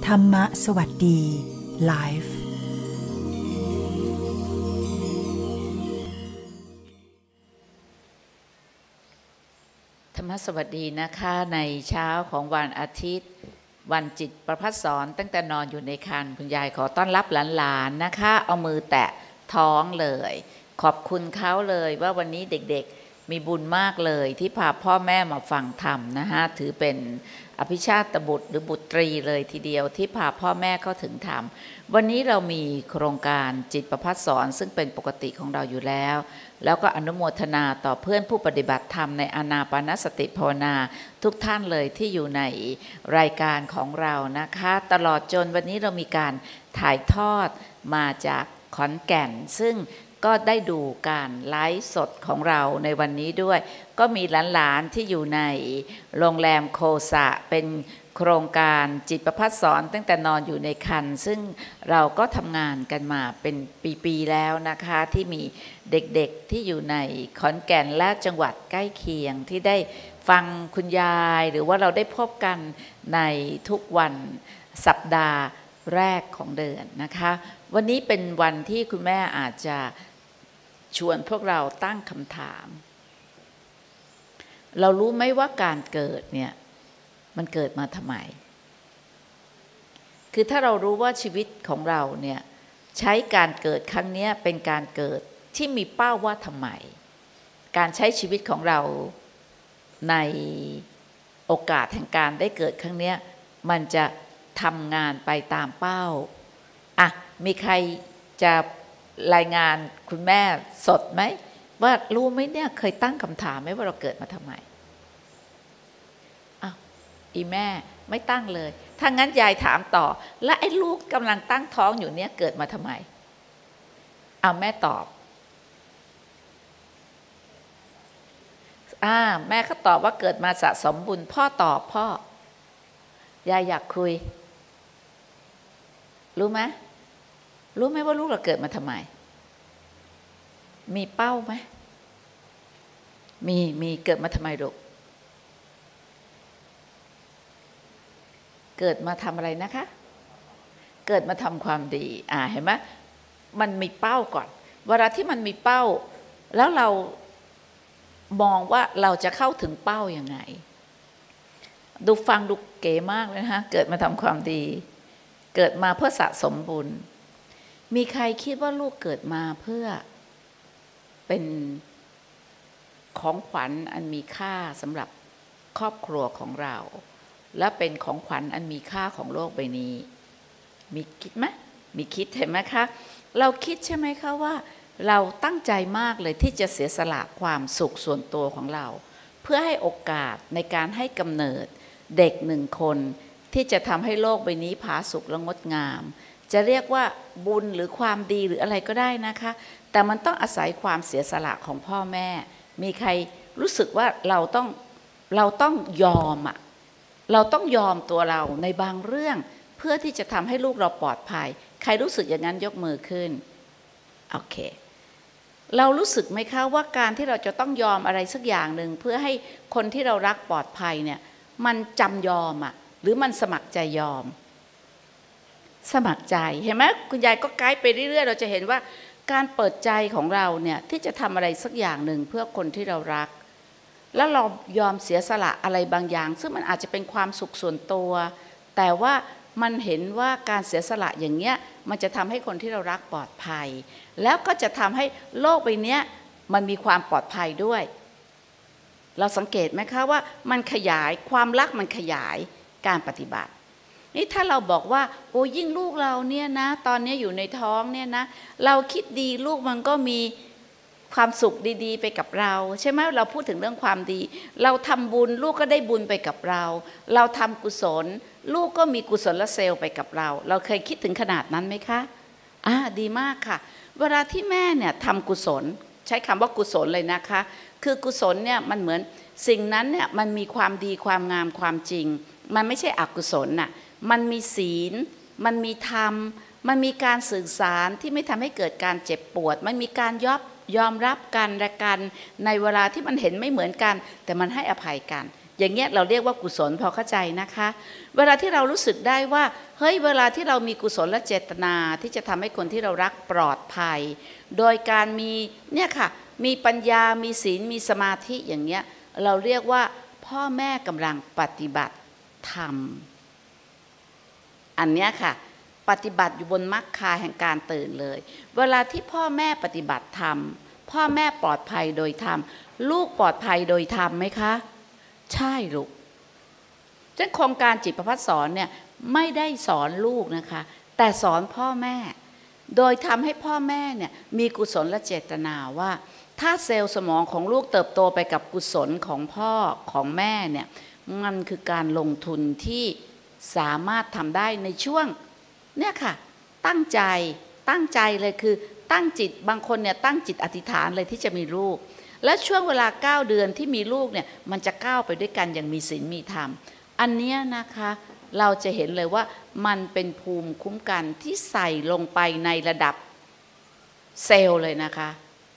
ธรรมะสวัสดีไลฟ์ธรรมสวัสดีนะคะในเช้าของวันอาทิตย์วันจิตประภัสสรตั้งแต่นอนอยู่ในครรภ์คุณยายขอต้อนรับหลานๆนะคะเอามือแตะท้องเลยขอบคุณเขาเลยว่าวันนี้เด็กๆมีบุญมากเลยที่พาพ่อแม่มาฟังธรรมนะคะถือเป็นอภิชาติบุตรหรือบุตรีเลยทีเดียวที่พาพ่อแม่เข้าถึงธรรมวันนี้เรามีโครงการจิตประภัสสรซึ่งเป็นปกติของเราอยู่แล้วก็อนุโมทนาต่อเพื่อนผู้ปฏิบัติธรรมในอานาปานสติภาวนาทุกท่านเลยที่อยู่ในรายการของเรานะคะตลอดจนวันนี้เรามีการถ่ายทอดมาจากขอนแก่นซึ่งก็ได้ดูการไลฟ์สดของเราในวันนี้ด้วยก็มีหลานๆที่อยู่ในโรงแรมโคสะเป็นโครงการจิตประภัสสรตั้งแต่นอนอยู่ในครรภ์ซึ่งเราก็ทำงานกันมาเป็นปีๆแล้วนะคะที่มีเด็กๆที่อยู่ในขอนแก่นและจังหวัดใกล้เคียงที่ได้ฟังคุณยายหรือว่าเราได้พบกันในทุกวันสัปดาห์แรกของเดือนนะคะวันนี้เป็นวันที่คุณแม่อาจจะชวนพวกเราตั้งคำถามเรารู้ไหมว่าการเกิดเนี่ยมันเกิดมาทำไมคือถ้าเรารู้ว่าชีวิตของเราเนี่ยใช้การเกิดครั้งนี้เป็นการเกิดที่มีเป้าว่าทำไมการใช้ชีวิตของเราในโอกาสแห่งการได้เกิดครั้งนี้มันจะทำงานไปตามเป้าอ่ะมีใครจะรายงานคุณแม่สดไหมว่ารู้ไหมเนี่ยเคยตั้งคำถามไหมว่าเราเกิดมาทำไมอ้าวอีแม่ไม่ตั้งเลยถ้างั้นยายถามต่อแล้วไอ้ลูกกำลังตั้งท้องอยู่เนี่ยเกิดมาทำไมเอาแม่ตอบแม่ก็ตอบว่าเกิดมาสะสมบุญพ่อตอบพ่อยายอยากคุยรู้ไหมว่าลูกเราเกิดมาทำไมมีเป้าไหมมีเกิดมาทำไมลูกเกิดมาทำอะไรนะคะเกิดมาทำความดีเห็นไหมมันมีเป้าก่อนเวลาที่มันมีเป้าแล้วเรามองว่าเราจะเข้าถึงเป้ายังไงดูฟังดูเก๋มากเลยนะคะเกิดมาทำความดีเกิดมาเพื่อสะสมบุญมีใครคิดว่าลูกเกิดมาเพื่อเป็นของขวัญอันมีค่าสำหรับครอบครัวของเราและเป็นของขวัญอันมีค่าของโลกใบนี้มีคิดไหมมีคิดเห็นไหมคะเราคิดใช่ไหมคะว่าเราตั้งใจมากเลยที่จะเสียสละความสุขส่วนตัวของเราเพื่อให้โอกาสในการให้กำเนิดเด็กหนึ่งคนที่จะทำให้โลกใบนี้ผาสุกและงดงามจะเรียกว่าบุญหรือความดีหรืออะไรก็ได้นะคะแต่มันต้องอาศัยความเสียสละของพ่อแม่มีใครรู้สึกว่าเราต้องยอมเราต้องยอมตัวเราในบางเรื่องเพื่อที่จะทำให้ลูกเราปลอดภัยใครรู้สึกอย่างนั้นยกมือขึ้นโอเคเรารู้สึกไหมคะว่าการที่เราจะต้องยอมอะไรสักอย่างหนึ่งเพื่อให้คนที่เรารักปลอดภัยเนี่ยมันจำยอมหรือมันสมัครใจยอมสมัครใจเห็นไหมคุณยายก็ไกด์ไปเรื่อยๆเราจะเห็นว่าการเปิดใจของเราเนี่ยที่จะทำอะไรสักอย่างหนึ่งเพื่อคนที่เรารักแล้วเรายอมเสียสละอะไรบางอย่างซึ่งมันอาจจะเป็นความสุขส่วนตัวแต่ว่ามันเห็นว่าการเสียสละอย่างเงี้ยมันจะทำให้คนที่เรารักปลอดภัยแล้วก็จะทำให้โลกใบนี้มันมีความปลอดภัยด้วยเราสังเกตไหมคะว่ามันขยายความรักมันขยายการปฏิบัตินี่ถ้าเราบอกว่าโอ้ยิ่งลูกเราเนี่ยนะตอนนี้อยู่ในท้องเนี่ยนะเราคิดดีลูกมันก็มีความสุขดีๆไปกับเราใช่ไหมเราพูดถึงเรื่องความดีเราทำบุญลูกก็ได้บุญไปกับเราเราทำกุศลลูกก็มีกุศลเซลล์ไปกับเราเราเคยคิดถึงขนาดนั้นไหมคะดีมากค่ะเวลาที่แม่เนี่ยทำกุศลใช้คำว่ากุศลเลยนะคะคือกุศลเนี่ยมันเหมือนสิ่งนั้นเนี่ยมันมีความดีความงามความจริงมันไม่ใช่อกุศลมันมีศีลมันมีธรรมมันมีการสื่อสารที่ไม่ทำให้เกิดการเจ็บปวดมันมีการยอมรับกันและกันในเวลาที่มันเห็นไม่เหมือนกันแต่มันให้อภัยกันอย่างเงี้ยเราเรียกว่ากุศลพอเข้าใจนะคะเวลาที่เรารู้สึกได้ว่าเฮ้ยเวลาที่เรามีกุศลและเจตนาที่จะทำให้คนที่เรารักปลอดภัยโดยการมีเนี่ยค่ะมีปัญญามีศีลมีสมาธิอย่างเงี้ยเราเรียกว่าพ่อแม่กำลังปฏิบัติธรรมอันเนี้ยค่ะปฏิบัติอยู่บนมรรคาแห่งการตื่นเลยเวลาที่พ่อแม่ปฏิบัติธรรมพ่อแม่ปลอดภัยโดยธรรมลูกปลอดภัยโดยธรรมไหมคะใช่ลูกฉะนั้นโครงการจิตประภัสสอนเนี่ยไม่ได้สอนลูกนะคะแต่สอนพ่อแม่โดยทำให้พ่อแม่เนี่ยมีกุศลและเจตนาว่าถ้าเซลล์สมองของลูกเติบโตไปกับกุศลของพ่อของแม่เนี่ยมันคือการลงทุนที่สามารถทำได้ในช่วงเนี่ยค่ะตั้งใจเลยคือตั้งจิตบางคนเนี่ยตั้งจิตอธิษฐานเลยที่จะมีลูกและช่วงเวลา9 เดือนที่มีลูกเนี่ยมันจะก้าวไปด้วยกันอย่างมีศีลมีธรรมอันเนี้ยนะคะเราจะเห็นเลยว่ามันเป็นภูมิคุ้มกันที่ใส่ลงไปในระดับเซลล์เลยนะคะ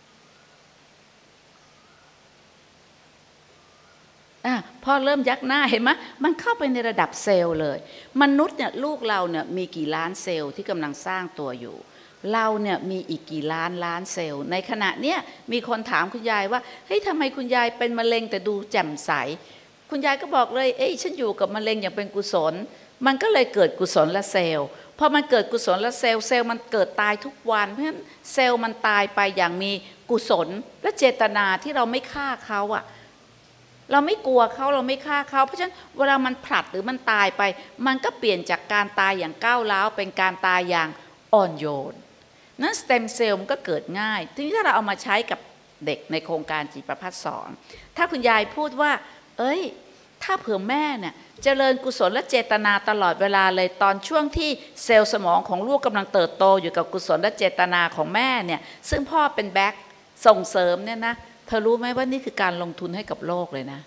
พ่อเริ่มยักหน้าเห็นไหมมันเข้าไปในระดับเซลล์เลยมนุษย์เนี่ยลูกเราเนี่ยมีกี่ล้านเซลล์ที่กำลังสร้างตัวอยู่เราเนี่ยมีอีกกี่ล้านเซลล์ในขณะเนี้ยมีคนถามคุณยายว่าเฮ้ยทำไมคุณยายเป็นมะเร็งแต่ดูแจ่มใสคุณยายก็บอกเลยฉันอยู่กับมะเร็งอย่างเป็นกุศลมันก็เลยเกิดกุศลละเซลล์พอมันเกิดกุศลละเซลล์มันเกิดตายทุกวันเพราะฉะนั้นเซลล์มันตายไปอย่างมีกุศลและเจตนาที่เราไม่ฆ่าเขาอะเราไม่กลัวเขาเราไม่ฆ่าเขาเพราะฉะนั้นเวลามันผลัดหรือมันตายไปมันก็เปลี่ยนจากการตายอย่างก้าวร้าวเป็นการตายอย่างอ่อนโยนนั้นสเต็มเซลล์มันก็เกิดง่ายทีนี้ถ้าเราเอามาใช้กับเด็กในโครงการจิตประภัสสอนถ้าคุณยายพูดว่าถ้าเผื่อแม่เนี่ยเจริญกุศลและเจตนาตลอดเวลาเลยตอนช่วงที่เซลล์สมองของลูกกำลังเติบโตอยู่กับกุศลและเจตนาของแม่เนี่ยซึ่งพ่อเป็นแบ็คส่งเสริมเนี่ยนะเธอรู้ไหมว่านี่คือการลงทุนให้กับโลกเลยนะ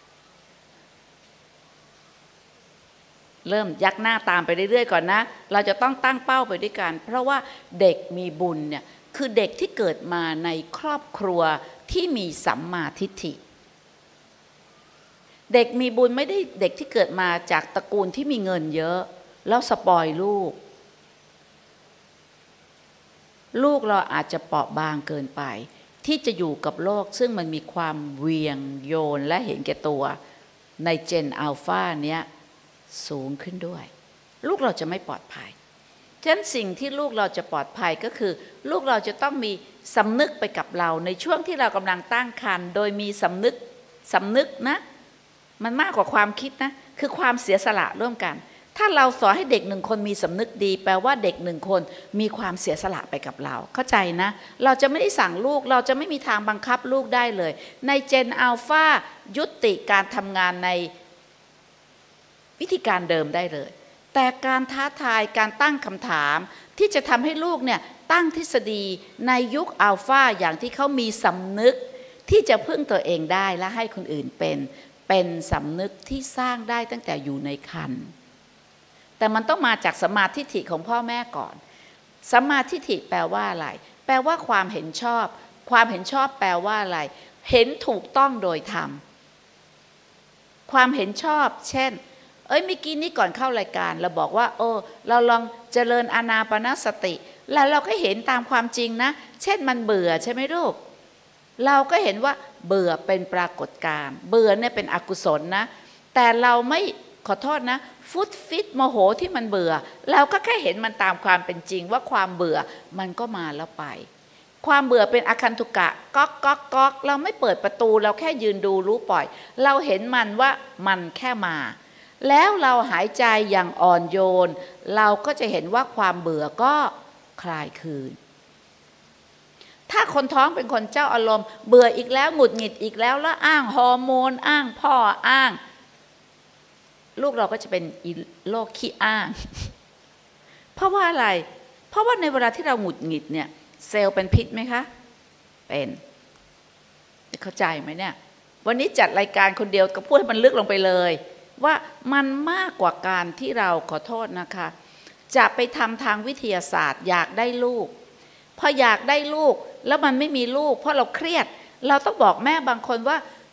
เริ่มยักหน้าตามไปเรื่อยๆก่อนนะเราจะต้องตั้งเป้าไปด้วยกันเพราะว่าเด็กมีบุญเนี่ยคือเด็กที่เกิดมาในครอบครัวที่มีสัมมาทิฏฐิเด็กมีบุญไม่ได้เด็กที่เกิดมาจากตระกูลที่มีเงินเยอะแล้วสปอยลูกเราอาจจะเปราะบางเกินไปที่จะอยู่กับโลกซึ่งมันมีความเวียงโยนและเห็นแก่ตัวในเจนอัลฟาเนี้ยสูงขึ้นด้วยลูกเราจะไม่ปลอดภัยฉะนั้นสิ่งที่ลูกเราจะปลอดภัยก็คือลูกเราจะต้องมีสำนึกไปกับเราในช่วงที่เรากำลังตั้งครรภ์โดยมีสำนึกนะมันมากกว่าความคิดนะคือความเสียสละร่วมกันถ้าเราสอนให้เด็ก1 คนมีสำนึกดีแปลว่าเด็ก1 คนมีความเสียสละไปกับเราเข้าใจนะเราจะไม่ได้สั่งลูกเราจะไม่มีทางบังคับลูกได้เลยในเจนอัลฟายุติการทำงานในวิธีการเดิมได้เลยแต่การท้าทายการตั้งคำถามที่จะทำให้ลูกเนี่ยตั้งทฤษฎีในยุคอัลฟาอย่างที่เขามีสำนึกที่จะพึ่งตัวเองได้และให้คนอื่นเป็นสำนึกที่สร้างได้ตั้งแต่อยู่ในครรภ์แต่มันต้องมาจากสัมมาทิฏฐิของพ่อแม่ก่อนสัมมาทิฏฐิแปลว่าอะไรแปลว่าความเห็นชอบความเห็นชอบแปลว่าอะไรเห็นถูกต้องโดยธรรมความเห็นชอบเช่นเมื่อกี้นี้ก่อนเข้ารายการเราบอกว่าเราลองเจริญอานาปานสติแล้วเราก็เห็นตามความจริงนะเช่นมันเบื่อใช่ไหมลูกเราก็เห็นว่าเบื่อเป็นปรากฏการณ์เบื่อเนี่ยเป็นอกุศลนะแต่เราไม่ขอโทษนะฟุตฟิตโมโหที่มันเบื่อเราก็แค่เห็นมันตามความเป็นจริงว่าความเบื่อมันก็มาแล้วไปความเบื่อเป็นอคันตุกะก๊อกก๊อกก๊อกเราไม่เปิดประตูเราแค่ยืนดูรู้ปล่อยเราเห็นมันว่ามันแค่มาแล้วเราหายใจอย่างอ่อนโยนเราก็จะเห็นว่าความเบื่อก็คลายคืนถ้าคนท้องเป็นคนเจ้าอารมณ์เบื่ออีกแล้วหงุดหงิดอีกแล้วอ้างฮอร์โมนอ้างพ่ออ้างลูกเราก็จะเป็นโรคขี้อ้างเพราะว่าอะไรเพราะว่าในเวลาที่เราหงุดหงิดเนี่ยเซลล์เป็นพิษไหมคะเป็นเข้าใจไหมเนี่ยวันนี้จัดรายการคนเดียวก็พูดให้มันลึกลงไปเลยว่ามันมากกว่าการที่เราขอโทษนะคะจะไปทำทางวิทยาศาสตร์อยากได้ลูกพออยากได้ลูกแล้วมันไม่มีลูกเพราะเราเครียดเราต้องบอกแม่บางคนว่า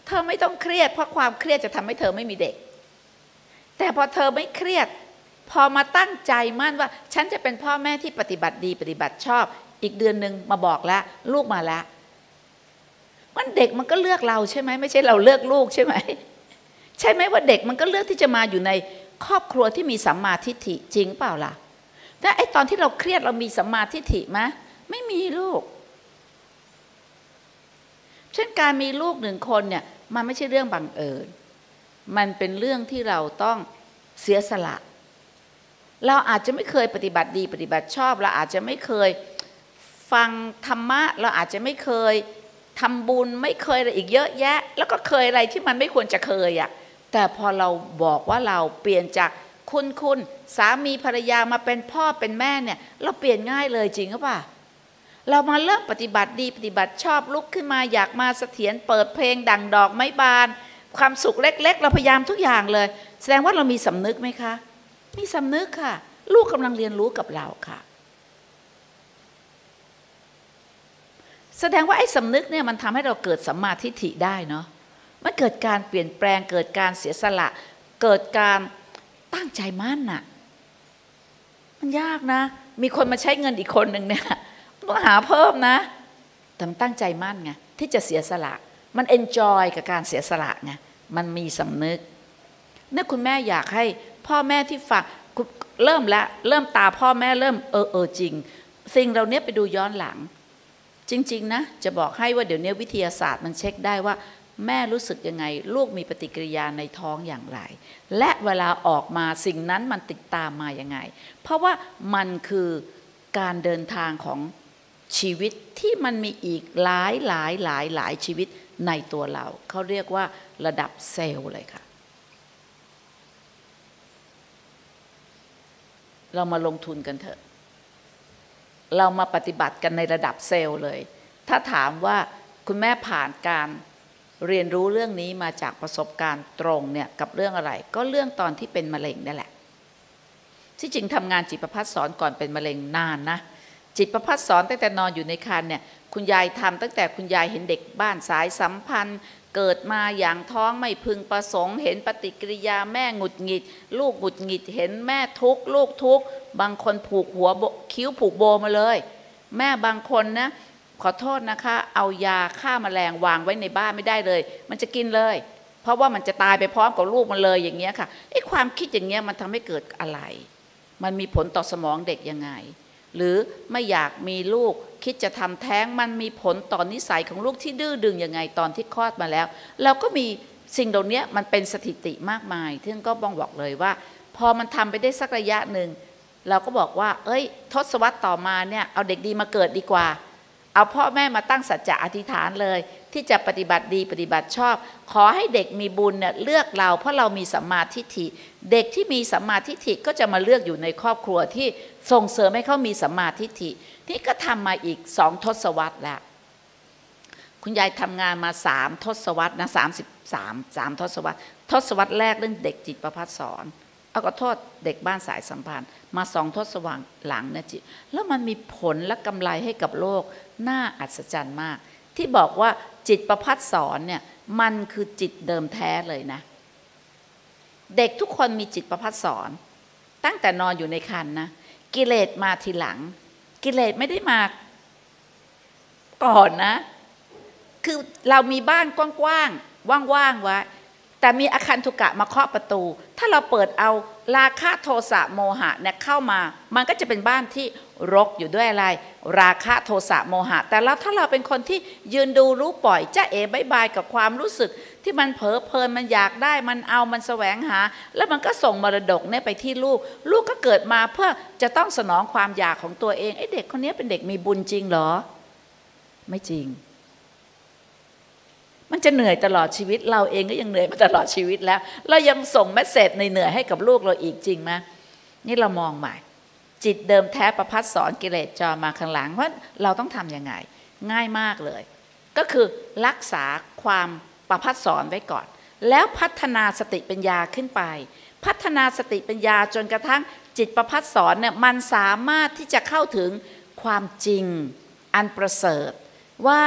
เธอไม่ต้องเครียดเพราะความเครียดจะทำให้เธอไม่มีเด็กแต่พอเธอไม่เครียดพอมาตั้งใจมั่นว่าฉันจะเป็นพ่อแม่ที่ปฏิบัติดีปฏิบัติชอบอีกเดือนนึงมาบอกแล้วลูกมาแล้วมันเด็กมันก็เลือกเราใช่ไหมไม่ใช่เราเลือกลูกใช่ไหมใช่ไหมว่าเด็กมันก็เลือกที่จะมาอยู่ในครอบครัวที่มีสัมมาทิฏฐิจริงเปล่าล่ะแต่ไอตอนที่เราเครียดเรามีสัมมาทิฏฐิไหมไม่มีลูกเช่นการมีลูกหนึ่งคนเนี่ยมันไม่ใช่เรื่องบังเอิญมันเป็นเรื่องที่เราต้องเสียสละเราอาจจะไม่เคยปฏิบัติดีปฏิบัติชอบเราอาจจะไม่เคยฟังธรรมะเราอาจจะไม่เคยทำบุญไม่เคยอะไรอีกเยอะแยะแล้วก็เคยอะไรที่มันไม่ควรจะเคยอ่ะแต่พอเราบอกว่าเราเปลี่ยนจากคุณสามีภรรยามาเป็นพ่อเป็นแม่เนี่ยเราเปลี่ยนง่ายเลยจริงหรือเปล่าเรามาเริ่มปฏิบัติดีปฏิบัติชอบลุกขึ้นมาอยากมาเสถียรเปิดเพลงดังดอกไม้บานความสุขเล็กๆเราพยายามทุกอย่างเลยแสดงว่าเรามีสำนึกไหมคะมีสำนึกค่ะลูกกำลังเรียนรู้กับเราค่ะแสดงว่าไอ้สำนึกเนี่ยมันทำให้เราเกิดสัมมาทิฏฐิได้เนาะมันเกิดการเปลี่ยนแปลงเกิดการเสียสละเกิดการตั้งใจมั่นน่ะมันยากนะมีคนมาใช้เงินอีกคนหนึ่งเนี่ยต้องหาเพิ่มนะแต่มันตั้งใจมั่นไงที่จะเสียสละมันเอนจอยกับการเสียสละไงมันมีสำนึกเนี่ยคุณแม่อยากให้พ่อแม่ที่ฟังเริ่มตาพ่อแม่เริ่มจริงสิ่งเราเนี้ยไปดูย้อนหลังจริงๆนะจะบอกให้ว่าเดี๋ยวนี้วิทยาศาสตร์มันเช็คได้ว่าแม่รู้สึกยังไงลูกมีปฏิกิริยาในท้องอย่างไรและเวลาออกมาสิ่งนั้นมันติดตามมายังไงเพราะว่ามันคือการเดินทางของชีวิตที่มันมีอีกหลายชีวิตในตัวเราเขาเรียกว่าระดับเซลล์เลยค่ะเรามาลงทุนกันเถอะเรามาปฏิบัติกันในระดับเซลล์เลยถ้าถามว่าคุณแม่ผ่านการเรียนรู้เรื่องนี้มาจากประสบการณ์ตรงเนี่ยกับเรื่องอะไรก็เรื่องตอนที่เป็นมะเร็งนั่นแหละที่จริงทำงานจิตประภัสสอนก่อนเป็นมะเร็งนานนะจิตประภัสสอนตั้งแต่นอนอยู่ในครรภ์เนี่ยคุณยายทำตั้งแต่คุณยายเห็นเด็กบ้านสายสัมพันธ์เกิดมาอย่างท้องไม่พึงประสงค์เห็นปฏิกิริยาแม่หงุดหงิดลูกหงุดหงิดเห็นแม่ทุกข์ลูกทุกข์บางคนผูกหัวคิ้วผูกโบมาเลยแม่บางคนนะขอโทษนะคะเอายาฆ่าแมลงวางไว้ในบ้านไม่ได้เลยมันจะกินเลยเพราะว่ามันจะตายไปพร้อมกับลูกมันเลยอย่างเงี้ยค่ะไอ้ความคิดอย่างเงี้ยมันทำให้เกิดอะไรมันมีผลต่อสมองเด็กยังไงหรือไม่อยากมีลูกคิดจะทำแท้งมันมีผลต่อนิสัยของลูกที่ดื้อดึงยังไงตอนที่คลอดมาแล้วเราก็มีสิ่งเหล่านี้มันเป็นสถิติมากมายที่ก็บอกเลยว่าพอมันทำไปได้สักระยะหนึ่งเราก็บอกว่าทศวรรษต่อมาเนี่ยเอาเด็กดีมาเกิดดีกว่าเอาพ่อแม่มาตั้งสัจจะอธิษฐานเลยที่จะปฏิบัติดีปฏิบัติชอบขอให้เด็กมีบุญเนี่ยเลือกเราเพราะเรามีสัมมาทิฏฐิเด็กที่มีสัมมาทิฏฐิก็จะมาเลือกอยู่ในครอบครัวที่ส่งเสริมให้เขามีสัมมาทิฏฐินี่ก็ทำมาอีก2 ทศวรรษแล้วคุณยายทำงานมา3 ทศวรรษนะ3 ทศวรรษทศวรรษแรกเรื่องเด็กจิตประภัสสอนเอาก็โทษเด็กบ้านสายสัมพันธ์มา2 ทศวรรษหลังนะจิแล้วมันมีผลและกำไรให้กับโลกน่าอัศจรรย์มากที่บอกว่าจิตประภัสสอนเนี่ยมันคือจิตเดิมแท้เลยนะเด็กทุกคนมีจิตประภัสสอนตั้งแต่นอนอยู่ในครรภ์นะกิเลสมาทีหลังกิเลสไม่ได้มาก่อนนะคือเรามีบ้านกว้างๆว่างๆไว้แต่มีอคันธุกะมาเคาะประตูถ้าเราเปิดเอาราคะโทสะโมหะเนี่ยเข้ามามันก็จะเป็นบ้านที่รกอยู่ด้วยอะไรราคะโทสะโมหะแต่แล้วถ้าเราเป็นคนที่ยืนดูรู้ปล่อยจ้าเอ๋บายบายกับความรู้สึกที่มันเผลอเพลินมันอยากได้มันเอามันแสวงหาแล้วมันก็ส่งมรดกเนี่ยไปที่ลูกก็เกิดมาเพื่อจะต้องสนองความอยากของตัวเองไอ้เด็กคนนี้เป็นเด็กมีบุญจริงเหรอไม่จริงมันจะเหนื่อยตลอดชีวิตเราเองก็ยังเหนื่อยมาตลอดชีวิตแล้วเรายังส่งเมสเสจเหนื่อยให้กับลูกเราอีกจริงไหมนี่เรามองใหม่จิตเดิมแท้ประภัสสอนกิเลสจอมาข้างหลังว่าเราต้องทำยังไงง่ายมากเลยก็คือรักษาความประภัสสอนไว้ก่อนแล้วพัฒนาสติปัญญาขึ้นไปพัฒนาสติปัญญาจนกระทั่งจิตประภัสสอนเนี่ยมันสามารถที่จะเข้าถึงความจริงอันประเสริฐว่า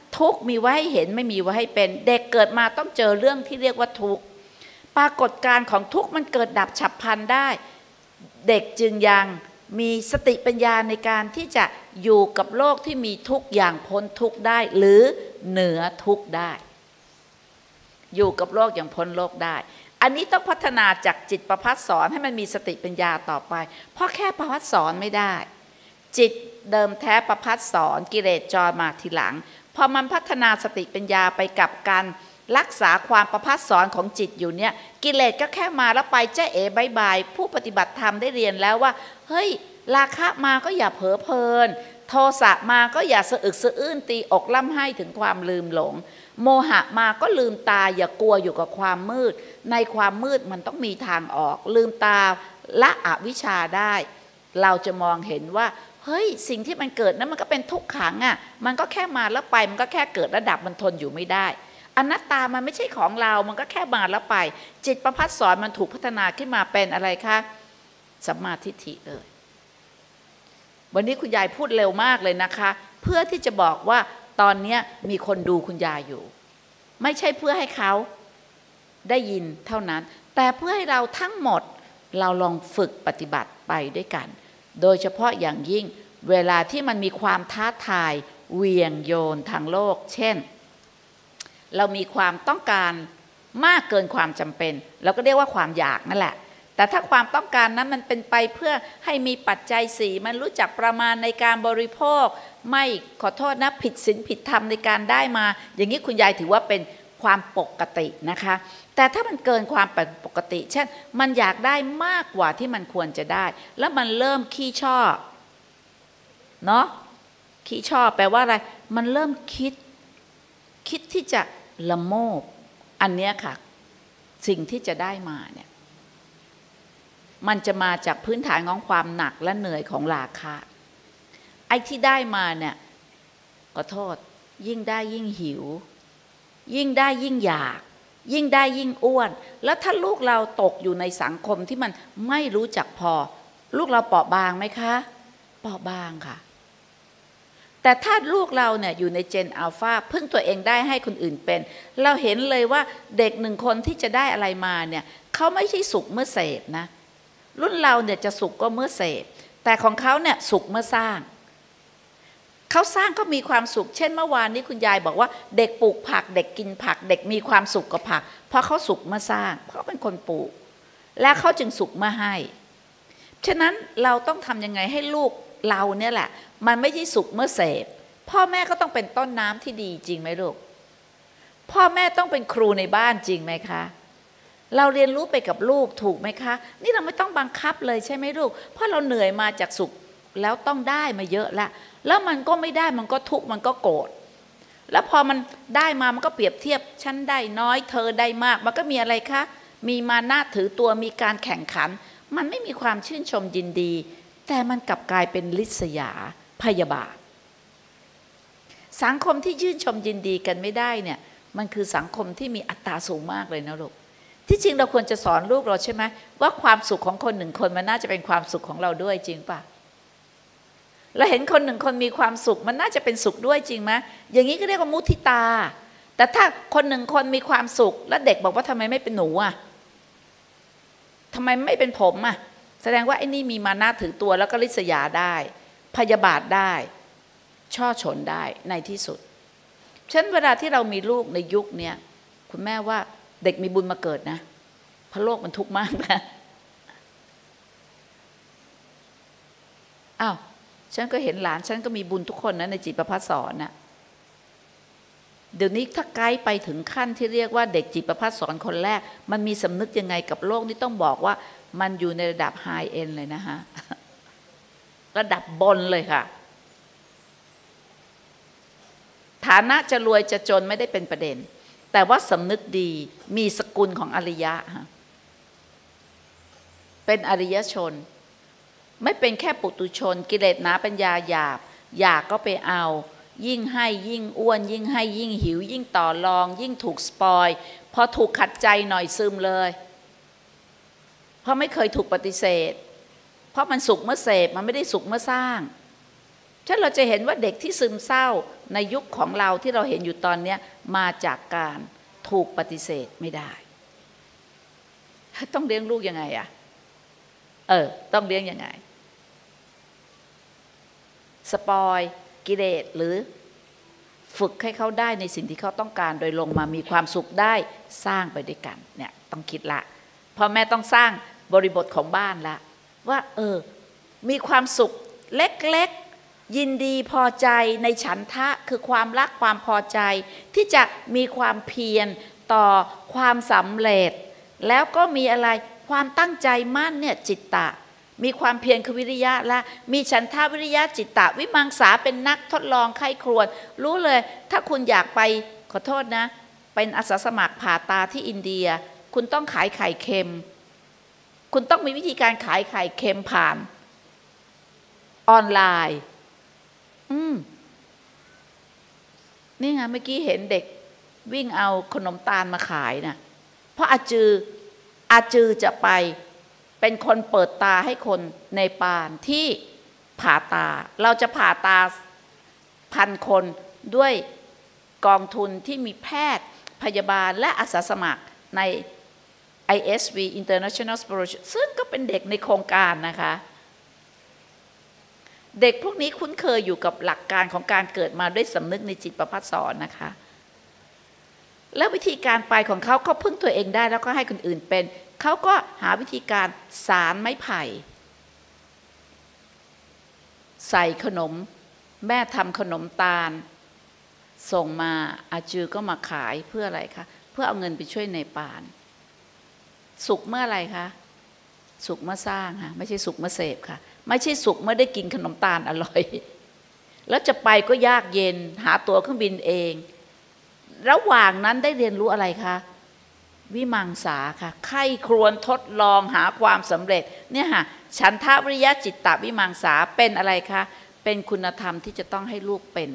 ทุกข์มีไว้ให้เห็นไม่มีไว้ให้เป็นเด็กเกิดมาต้องเจอเรื่องที่เรียกว่าทุกข์ปรากฏการณ์ของทุกข์มันเกิดดับฉับพลันได้เด็กจึงยังมีสติปัญญาในการที่จะอยู่กับโลกที่มีทุกข์อย่างพ้นทุกข์ได้หรือเหนือทุกข์ได้อยู่กับโลกอย่างพ้นโลกได้อันนี้ต้องพัฒนาจากจิตประภัสสอนให้มันมีสติปัญญาต่อไปเพราะแค่ประภัสสอนไม่ได้จิตเดิมแท้ประภัสสอนกิเลสจรมาทีหลังพอมันพัฒนาสติปัญญาไปกับการรักษาความประภัสสอนของจิตอยู่เนี่ยกิเลสก็แค่มาแล้วไปเจ๊เอ๋บายบายผู้ปฏิบัติธรรมได้เรียนแล้วว่าเฮ้ยราคะมาก็อย่าเผลอเพลินโทสะมาก็อย่าสะอึกสะอื้นตีอกล่ำไห้ถึงความลืมหลงโมหะมาก็ลืมตาอย่ากลัวอยู่กับความมืดในความมืดมันต้องมีทางออกลืมตาละอวิชชาได้เราจะมองเห็นว่าเฮ้ยสิ่งที่มันเกิดนั้นมันก็เป็นทุกขังอ่ะมันก็แค่มาแล้วไปมันก็แค่เกิดระดับมันทนอยู่ไม่ได้อนัตตามันไม่ใช่ของเรามันก็แค่มาแล้วไปจิตประภัสสอนมันถูกพัฒนาขึ้นมาเป็นอะไรคะสัมมาทิฏฐิเลยวันนี้คุณยายพูดเร็วมากเลยนะคะเพื่อที่จะบอกว่าตอนนี้มีคนดูคุณยายอยู่ไม่ใช่เพื่อให้เขาได้ยินเท่านั้นแต่เพื่อให้เราทั้งหมดเราลองฝึกปฏิบัติไปด้วยกันโดยเฉพาะอย่างยิ่งเวลาที่มันมีความท้าทายเหวี่ยงโยนทางโลกเช่นเรามีความต้องการมากเกินความจำเป็นเราก็เรียกว่าความอยากนั่นแหละแต่ถ้าความต้องการนั้นมันเป็นไปเพื่อให้มีปัจจัยสี่มันรู้จักประมาณในการบริโภคไม่ขอโทษนะผิดศีลผิดธรรมในการได้มาอย่างนี้คุณยายถือว่าเป็นความปกตินะคะแต่ถ้ามันเกินความปกติเช่นมันอยากได้มากกว่าที่มันควรจะได้แล้วมันเริ่มขี้ชอบเนาะขี้ชอบแปลว่าอะไรมันเริ่มคิดที่จะละโมบอันเนี้ยค่ะสิ่งที่จะได้มาเนี่ยมันจะมาจากพื้นฐานของความหนักและเหนื่อยของราคะไอ้ที่ได้มาเนี่ยขอโทษยิ่งได้ยิ่งหิวยิ่งได้ยิ่งอยากยิ่งได้ยิ่งอ้วนแล้วถ้าลูกเราตกอยู่ในสังคมที่มันไม่รู้จักพอลูกเราเปราะบางไหมคะเปราะบางค่ะแต่ถ้าลูกเราเนี่ยอยู่ในเจนอัลฟาพึ่งตัวเองได้ให้คนอื่นเป็นเราเห็นเลยว่าเด็กหนึ่งคนที่จะได้อะไรมาเนี่ยเขาไม่ใช่สุขเมื่อเสพนะรุ่นเราเนี่ยจะสุขก็เมื่อเสพแต่ของเขาเนี่ยสุขเมื่อสร้างเขาสร้างก็มีความสุขเช่นเมื่อวานนี้คุณยายบอกว่าเด็กปลูกผักเด็กกินผักเด็กมีความสุขกับผักเพราะเขาสุขเมื่อสร้างเพราะเป็นคนปลูกและเขาจึงสุขเมื่อให้ฉะนั้นเราต้องทำยังไงให้ลูกเราเนี่ยแหละมันไม่ใช่สุขเมื่อเสพพ่อแม่ก็ต้องเป็นต้นน้ำที่ดีจริงไหมลูกพ่อแม่ต้องเป็นครูในบ้านจริงไหมคะเราเรียนรู้ไปกับลูกถูกไหมคะนี่เราไม่ต้องบังคับเลยใช่ไหมลูกเพราะเราเหนื่อยมาจากสุขแล้วต้องได้มาเยอะแล้วมันก็ไม่ได้มันก็ทุกข์มันก็โกรธแล้วพอมันได้มามันก็เปรียบเทียบฉันได้น้อยเธอได้มากมันก็มีอะไรคะมีมานะถือตัวมีการแข่งขันมันไม่มีความชื่นชมยินดีแต่มันกลับกลายเป็นลิษยาพยาบาทสังคมที่ชื่นชมยินดีกันไม่ได้เนี่ยมันคือสังคมที่มีอัตราสูงมากเลยนะลูกที่จริงเราควรจะสอนลูกเราใช่ไหมว่าความสุขของคนหนึ่งคนมันน่าจะเป็นความสุขของเราด้วยจริงป่ะเราเห็นคนหนึ่งคนมีความสุขมันน่าจะเป็นสุขด้วยจริงไหมอย่างนี้ก็เรียกว่ามุทิตาแต่ถ้าคนหนึ่งคนมีความสุขแล้วเด็กบอกว่าทำไมไม่เป็นหนูอ่ะทำไมไม่เป็นผมอ่ะแสดงว่าไอ้นี่มีมานะถือตัวแล้วก็ริษยาได้พยาบาทได้ช่อฉนได้ในที่สุดฉะนั้นเวลาที่เรามีลูกในยุคนี้คุณแม่ว่าเด็กมีบุญมาเกิดนะเพราะโลกมันทุกข์มากนะอ้าวฉันก็เห็นหลานฉันก็มีบุญทุกคนนะในจิตประภัสสอนนะเดี๋ยวนี้ถ้าไกด์ไปถึงขั้นที่เรียกว่าเด็กจิตประภัสสอนคนแรกมันมีสำนึกยังไงกับโลกนี่ต้องบอกว่ามันอยู่ในระดับไฮเอ็นเลยนะฮะระดับบนเลยค่ะฐานะจะรวยจะจนไม่ได้เป็นประเด็นแต่ว่าสำนึกดีมีสกุลของอริยะเป็นอริยชนไม่เป็นแค่ปุถุชนกิเลสหนาปัญญาหยาบอยากก็ไปเอายิ่งให้ยิ่งอ้วนยิ่งให้ยิ่งหิวยิ่งต่อรองยิ่งถูกสปอยพอถูกขัดใจหน่อยซึมเลยเพราะไม่เคยถูกปฏิเสธเพราะมันสุขเมื่อเสพมันไม่ได้สุขเมื่อสร้างถ้าเราจะเห็นว่าเด็กที่ซึมเศร้าในยุคของเราที่เราเห็นอยู่ตอนนี้มาจากการถูกปฏิเสธไม่ได้ต้องเลี้ยงลูกยังไงอะต้องเลี้ยงยังไงสปอยกิเลสหรือฝึกให้เขาได้ในสิ่งที่เขาต้องการโดยลงมามีความสุขได้สร้างไปด้วยกันเนี่ยต้องคิดละพ่อแม่ต้องสร้างบริบทของบ้านละว่ามีความสุขเล็กๆยินดีพอใจในฉันทะคือความรักความพอใจที่จะมีความเพียรต่อความสำเร็จแล้วก็มีอะไรความตั้งใจมั่นเนี่ยจิตตะมีความเพียรคือวิริยะและมีฉันทะวิริยะจิตตะวิมังสาเป็นนักทดลองไข้ครวญรู้เลยถ้าคุณอยากไปขอโทษนะเป็นอาสาสมัครผ่าตาที่อินเดียคุณต้องขายไข่เค็มคุณต้องมีวิธีการขายไข่เค็มผ่านออนไลน์นี่ไงเมื่อกี้เห็นเด็กวิ่งเอาขนมตาลมาขายนะเพราะอาจือจะไปเป็นคนเปิดตาให้คนในปานที่ผ่าตาเราจะผ่าตา1,000 คนด้วยกองทุนที่มีแพทย์พยาบาลและอาสาสมัครใน ISV International Scholarship ซึ่งก็เป็นเด็กในโครงการนะคะเด็กพวกนี้คุ้นเคยอยู่กับหลักการของการเกิดมาด้วยสำนึกในจิตประภัสสรนะคะแล้ววิธีการไปของเขาพึ่งตัวเองได้แล้วก็ให้คนอื่นเป็นเขาก็หาวิธีการสารไม้ไผ่ใส่ขนมแม่ทำขนมตาลส่งมาอาจือก็มาขายเพื่ออะไรคะเพื่อเอาเงินไปช่วยในปานสุขเมื่ออะไรคะสุขเมื่อสร้างค่ะไม่ใช่สุขเมื่อเสพค่ะไม่ใช่สุขเมื่อได้กินขนมตาลอร่อยแล้วจะไปก็ยากเย็นหาตั๋วเครื่องบินเองระหว่างนั้นได้เรียนรู้อะไรคะวิมังสาค่ะไข้ครวญทดลองหาความสำเร็จเนี่ยค่ะฉันทะวิริยะจิตตะวิมังสาเป็นอะไรคะเป็นคุณธรรมที่จะต้องให้ลูกเป็น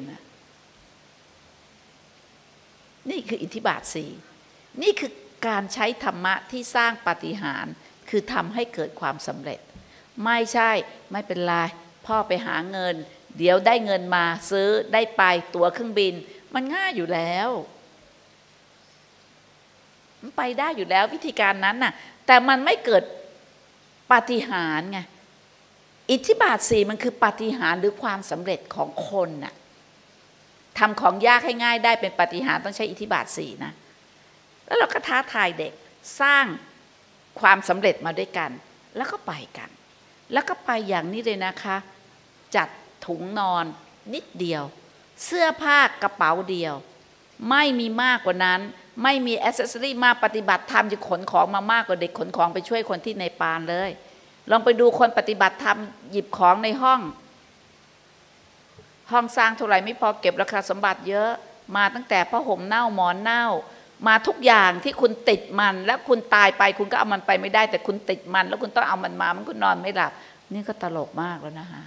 นี่คืออิทธิบาท4นี่คือการใช้ธรรมะที่สร้างปาฏิหาริย์คือทำให้เกิดความสำเร็จไม่ใช่ไม่เป็นไรพ่อไปหาเงินเดี๋ยวได้เงินมาซื้อได้ไปตั๋วเครื่องบินมันง่ายอยู่แล้วมันไปได้อยู่แล้ววิธีการนั้นน่ะแต่มันไม่เกิดปาฏิหาริย์ไงอิทธิบาท4มันคือปาฏิหาริย์หรือความสำเร็จของคนน่ะทำของยากให้ง่ายได้เป็นปาฏิหาริย์ต้องใช้อิทธิบาท4นะแล้วเราก็ท้าทายเด็กสร้างความสำเร็จมาด้วยกันแล้วก็ไปกันแล้วก็ไปอย่างนี้เลยนะคะจัดถุงนอนนิดเดียวเสื้อผ้ากระเป๋าเดียวไม่มีมากกว่านั้นไม่มีแอคเซสซอรี่มาปฏิบัติธรรมจะขนของมามากกว่าเด็กขนของไปช่วยคนที่ในปานเลยลองไปดูคนปฏิบัติธรรมหยิบของในห้องสร้างเท่าไหร่ไม่พอเก็บราคาสมบัติเยอะมาตั้งแต่ผ้าห่มเน่าหมอนเน่ามาทุกอย่างที่คุณติดมันแล้วคุณตายไปคุณก็เอามันไปไม่ได้แต่คุณติดมันแล้วคุณต้องเอามันมามันคุณนอนไม่หลับนี่ก็ตลกมากแล้วนะคะ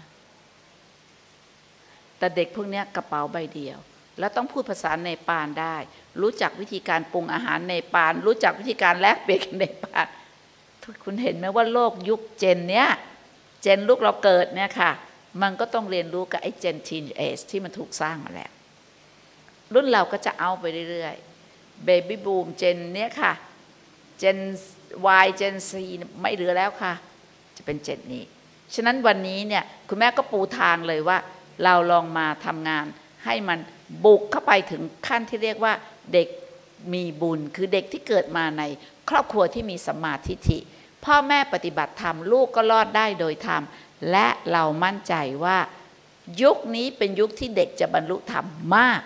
แต่เด็กพวกนี้กระเป๋าใบเดียวแล้วต้องพูดภาษาเนปาลได้รู้จักวิธีการปรุงอาหารเนปาลรู้จักวิธีการแลกเปลี่ยนกันเนปาลคุณเห็นไหมว่าโลกยุคเจนเนี้ยเจนลูกเราเกิดเนี่ยค่ะมันก็ต้องเรียนรู้กับไอ้เจนทีนเอจที่มันถูกสร้างมาแล้วรุ่นเราก็จะเอาไปเรื่อยๆเบบี้บูมเจนเนี้ยค่ะเจน Y เจน C ไม่เหลือแล้วค่ะจะเป็นเจนนี้ฉะนั้นวันนี้เนี่ยคุณแม่ก็ปูทางเลยว่าเราลองมาทำงานให้มันบุกเข้าไปถึงขั้นที่เรียกว่าเด็กมีบุญคือเด็กที่เกิดมาในครอบครัวที่มีสัมมาทิฏฐิพ่อแม่ปฏิบัติธรรมลูกก็รอดได้โดยธรรมและเรามั่นใจว่ายุคนี้เป็นยุคที่เด็กจะบรรลุธรรมมาก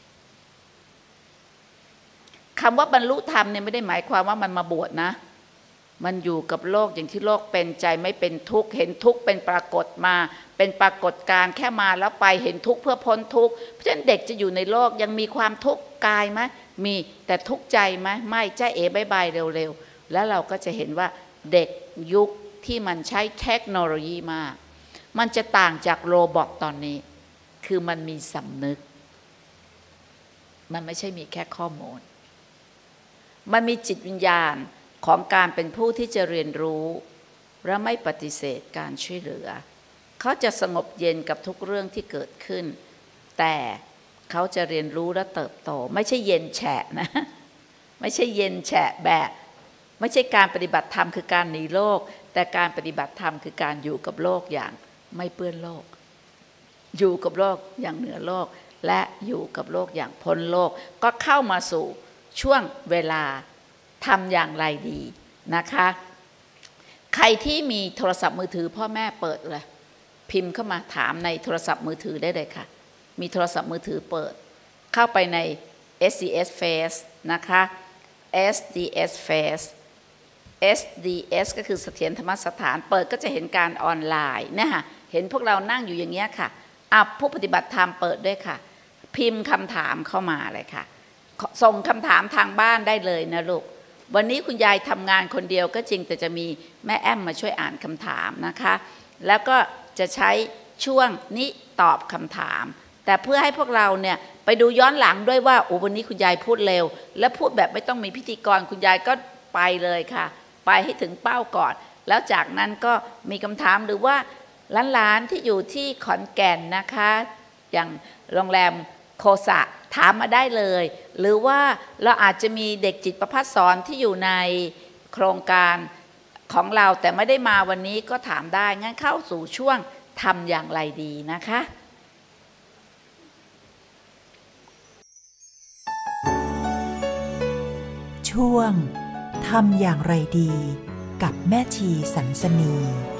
คำว่าบรรลุธรรมเนี่ยไม่ได้หมายความว่ามันมาบวชนะมันอยู่กับโลกอย่างที่โลกเป็นใจไม่เป็นทุกข์เห็นทุกข์เป็นปรากฏมาเป็นปรากฏการแค่มาแล้วไปเห็นทุกข์เพื่อพ้นทุกข์เพราะฉะนั้นเด็กจะอยู่ในโลกยังมีความทุกข์กายไหมมีแต่ทุกข์ใจไหมไม่ใจบายบายเร็วๆแล้วเราก็จะเห็นว่าเด็กยุคที่มันใช้เทคโนโลยีมากมันจะต่างจากโรบอทตอนนี้คือมันมีสำนึกมันไม่ใช่มีแค่ข้อมูลมันมีจิตวิญญาณของการเป็นผู้ที่จะเรียนรู้และไม่ปฏิเสธการช่วยเหลือเขาจะสงบเย็นกับทุกเรื่องที่เกิดขึ้นแต่เขาจะเรียนรู้และเติบโตไม่ใช่เย็นแฉะนะไม่ใช่เย็นแฉะแบบไม่ใช่การปฏิบัติธรรมคือการหนีโลกแต่การปฏิบัติธรรมคือการอยู่กับโลกอย่างไม่เปื้อนโลกอยู่กับโลกอย่างเหนือโลกและอยู่กับโลกอย่างพ้นโลกก็เข้ามาสู่ช่วงเวลาทำอย่างไรดีนะคะใครที่มีโทรศัพท์มือถือพ่อแม่เปิดเลยพิมพ์เข้ามาถามในโทรศัพท์มือถือได้เลยค่ะมีโทรศัพท์มือถือเปิดเข้าไปใน SDS Face นะคะ SDS Face SDS ก็คือเสถียรธรรมสถานเปิดก็จะเห็นการออนไลน์เนี่ยค่ะเห็นพวกเรานั่งอยู่อย่างเงี้ยค่ะผู้ปฏิบัติธรรมเปิดด้วยค่ะพิมพ์คำถามเข้ามาเลยค่ะส่งคำถามทางบ้านได้เลยนะลูกวันนี้คุณยายทำงานคนเดียวก็จริงแต่จะมีแม่แอมมาช่วยอ่านคำถามนะคะแล้วก็จะใช้ช่วงนี้ตอบคำถามแต่เพื่อให้พวกเราเนี่ยไปดูย้อนหลังด้วยว่าวันนี้คุณยายพูดเร็วและพูดแบบไม่ต้องมีพิธีกรคุณยายก็ไปเลยค่ะไปให้ถึงเป้าก่อนแล้วจากนั้นก็มีคำถามหรือว่าหลานๆที่อยู่ที่ขอนแก่นนะคะอย่างโรงแรมโคสะถามมาได้เลยหรือว่าเราอาจจะมีเด็กจิตประภัสสรที่อยู่ในโครงการของเราแต่ไม่ได้มาวันนี้ก็ถามได้งั้นเข้าสู่ช่วงทำอย่างไรดีนะคะช่วงทำอย่างไรดีกับแม่ชีสันสนี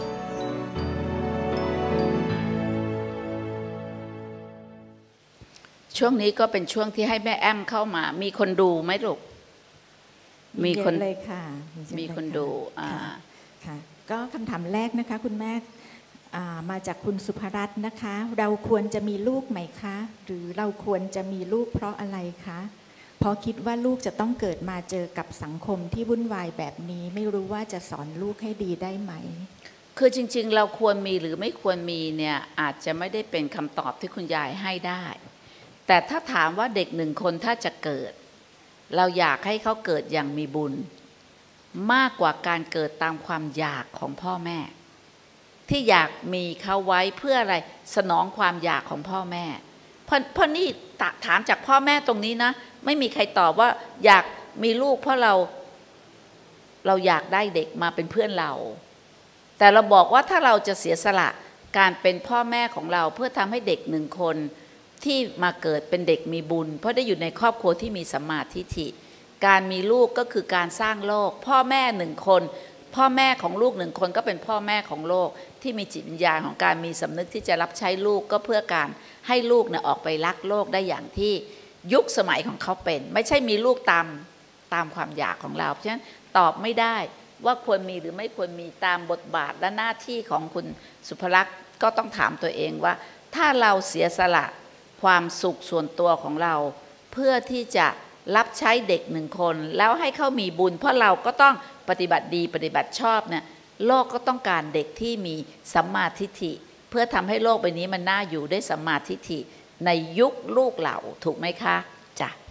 ช่วงนี้ก็เป็นช่วงที่ให้แม่แอมเข้ามามีคนดูไหมลูกมีคนเลยค่ะมีคนดูค่ะก็คำถามแรกนะคะคุณแม่มาจากคุณสุภรัตน์นะคะเราควรจะมีลูกไหมคะหรือเราควรจะมีลูกเพราะอะไรคะเพราะคิดว่าลูกจะต้องเกิดมาเจอกับสังคมที่วุ่นวายแบบนี้ไม่รู้ว่าจะสอนลูกให้ดีได้ไหมคือจริงๆเราควรมีหรือไม่ควรมีเนี่ยอาจจะไม่ได้เป็นคำตอบที่คุณยายให้ได้แต่ถ้าถามว่าเด็กหนึ่งคนถ้าจะเกิดเราอยากให้เขาเกิดอย่างมีบุญมากกว่าการเกิดตามความอยากของพ่อแม่ที่อยากมีเขาไว้เพื่ออะไรสนองความอยากของพ่อแม่เพราะนี่ถามจากพ่อแม่ตรงนี้นะไม่มีใครตอบว่าอยากมีลูกเพราะเราอยากได้เด็กมาเป็นเพื่อนเราแต่เราบอกว่าถ้าเราจะเสียสละการเป็นพ่อแม่ของเราเพื่อทำให้เด็กหนึ่งคนที่มาเกิดเป็นเด็กมีบุญเพราะได้อยู่ในครอบครัวที่มีสัมมาทิฏฐิการมีลูกก็คือการสร้างโลกพ่อแม่หนึ่งคนพ่อแม่ของลูกหนึ่งคนก็เป็นพ่อแม่ของโลกที่มีจิตวิญญาณของการมีสำนึกที่จะรับใช้ลูกก็เพื่อการให้ลูกเนี่ยออกไปรักโลกได้อย่างที่ยุคสมัยของเขาเป็นไม่ใช่มีลูกตามความอยากของเราเพราะฉะนั้นตอบไม่ได้ว่าควรมีหรือไม่ควรมีตามบทบาทและหน้าที่ของคุณสุภลักษณ์ก็ต้องถามตัวเองว่าถ้าเราเสียสละความสุขส่วนตัวของเราเพื่อที่จะรับใช้เด็กหนึ่งคนแล้วให้เขามีบุญเพราะเราก็ต้องปฏิบัติดีปฏิบัติชอบเนี่ยโลกก็ต้องการเด็กที่มีสัมมาทิฏฐิเพื่อทำให้โลกใบนี้มันน่าอยู่ได้สัมมาทิฏฐิในยุคลูกเราถูกไหมคะจ้ะ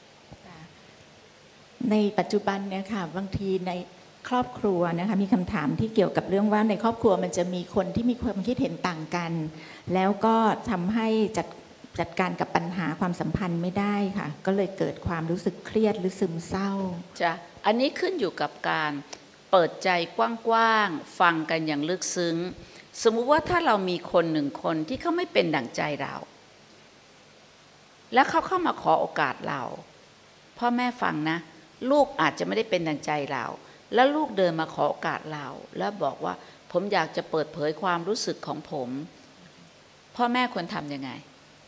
ในปัจจุบันเนี่ยค่ะบางทีในครอบครัวนะคะมีคำถามที่เกี่ยวกับเรื่องว่าในครอบครัวมันจะมีคนที่มีความคิดเห็นต่างกันแล้วก็ทำให้จัดการกับปัญหาความสัมพันธ์ไม่ได้ค่ะก็เลยเกิดความรู้สึกเครียดหรือซึมเศร้าจ้ะอันนี้ขึ้นอยู่กับการเปิดใจกว้างๆฟังกันอย่างลึกซึ้งสมมุติว่าถ้าเรามีคนหนึ่งคนที่เขาไม่เป็นดั่งใจเราแล้วเขาเข้ามาขอโอกาสเราพ่อแม่ฟังนะลูกอาจจะไม่ได้เป็นดั่งใจเราแล้วลูกเดินมาขอโอกาสเราแล้วบอกว่าผมอยากจะเปิดเผยความรู้สึกของผมพ่อแม่ควรทำยังไง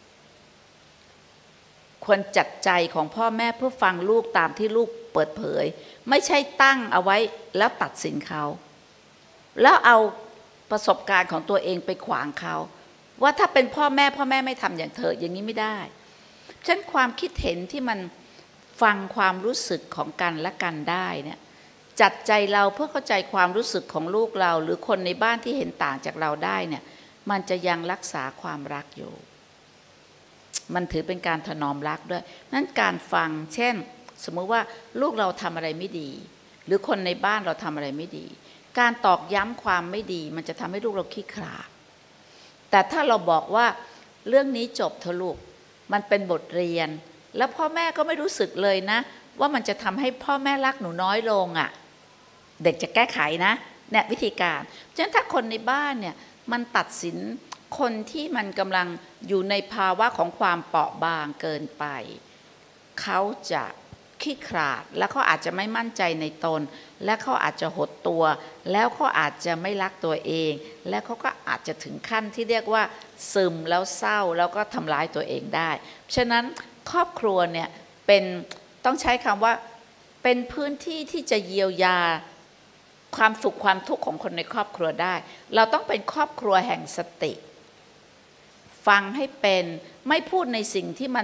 ควรจัดใจของพ่อแม่เพื่อฟังลูกตามที่ลูกเปิดเผยไม่ใช่ตั้งเอาไว้แล้วตัดสินเขาแล้วเอาประสบการณ์ของตัวเองไปขวางเขาว่าถ้าเป็นพ่อแม่ไม่ทำอย่างเธออย่างนี้ไม่ได้ฉะนั้นความคิดเห็นที่มันฟังความรู้สึกของกันและกันได้เนี่ยจัดใจเราเพื่อเข้าใจความรู้สึกของลูกเราหรือคนในบ้านที่เห็นต่างจากเราได้เนี่ยมันจะยังรักษาความรักอยู่มันถือเป็นการถนอมรักด้วยนั้นการฟังเช่นสมมุติว่าลูกเราทำอะไรไม่ดีหรือคนในบ้านเราทำอะไรไม่ดีการตอกย้ำความไม่ดีมันจะทำให้ลูกเราขี้ขลาดแต่ถ้าเราบอกว่าเรื่องนี้จบเถอะลูกมันเป็นบทเรียนแล้วพ่อแม่ก็ไม่รู้สึกเลยนะว่ามันจะทำให้พ่อแม่รักหนูน้อยลงอ่ะเด็กจะแก้ไขนะเนี่ยวิธีการฉะนั้นถ้าคนในบ้านเนี่ยมันตัดสินคนที่มันกำลังอยู่ในภาวะของความเปราะบางเกินไปเขาจะขี้ขลาดแล้วเขาอาจจะไม่มั่นใจในตนและเขาอาจจะหดตัวแล้วเขาอาจจะไม่รักตัวเองและเขาก็อาจจะถึงขั้นที่เรียกว่าซึมแล้วเศร้าแล้วก็ทำร้ายตัวเองได้ฉะนั้นครอบครัวเนี่ยเป็นต้องใช้คำว่าเป็นพื้นที่ที่จะเยียวยาความสุขความทุกข์ของคนในครอบครัวได้เราต้องเป็นครอบครัวแห่งสติฟังให้เป็นไม่พูดในสิ่งที่มัน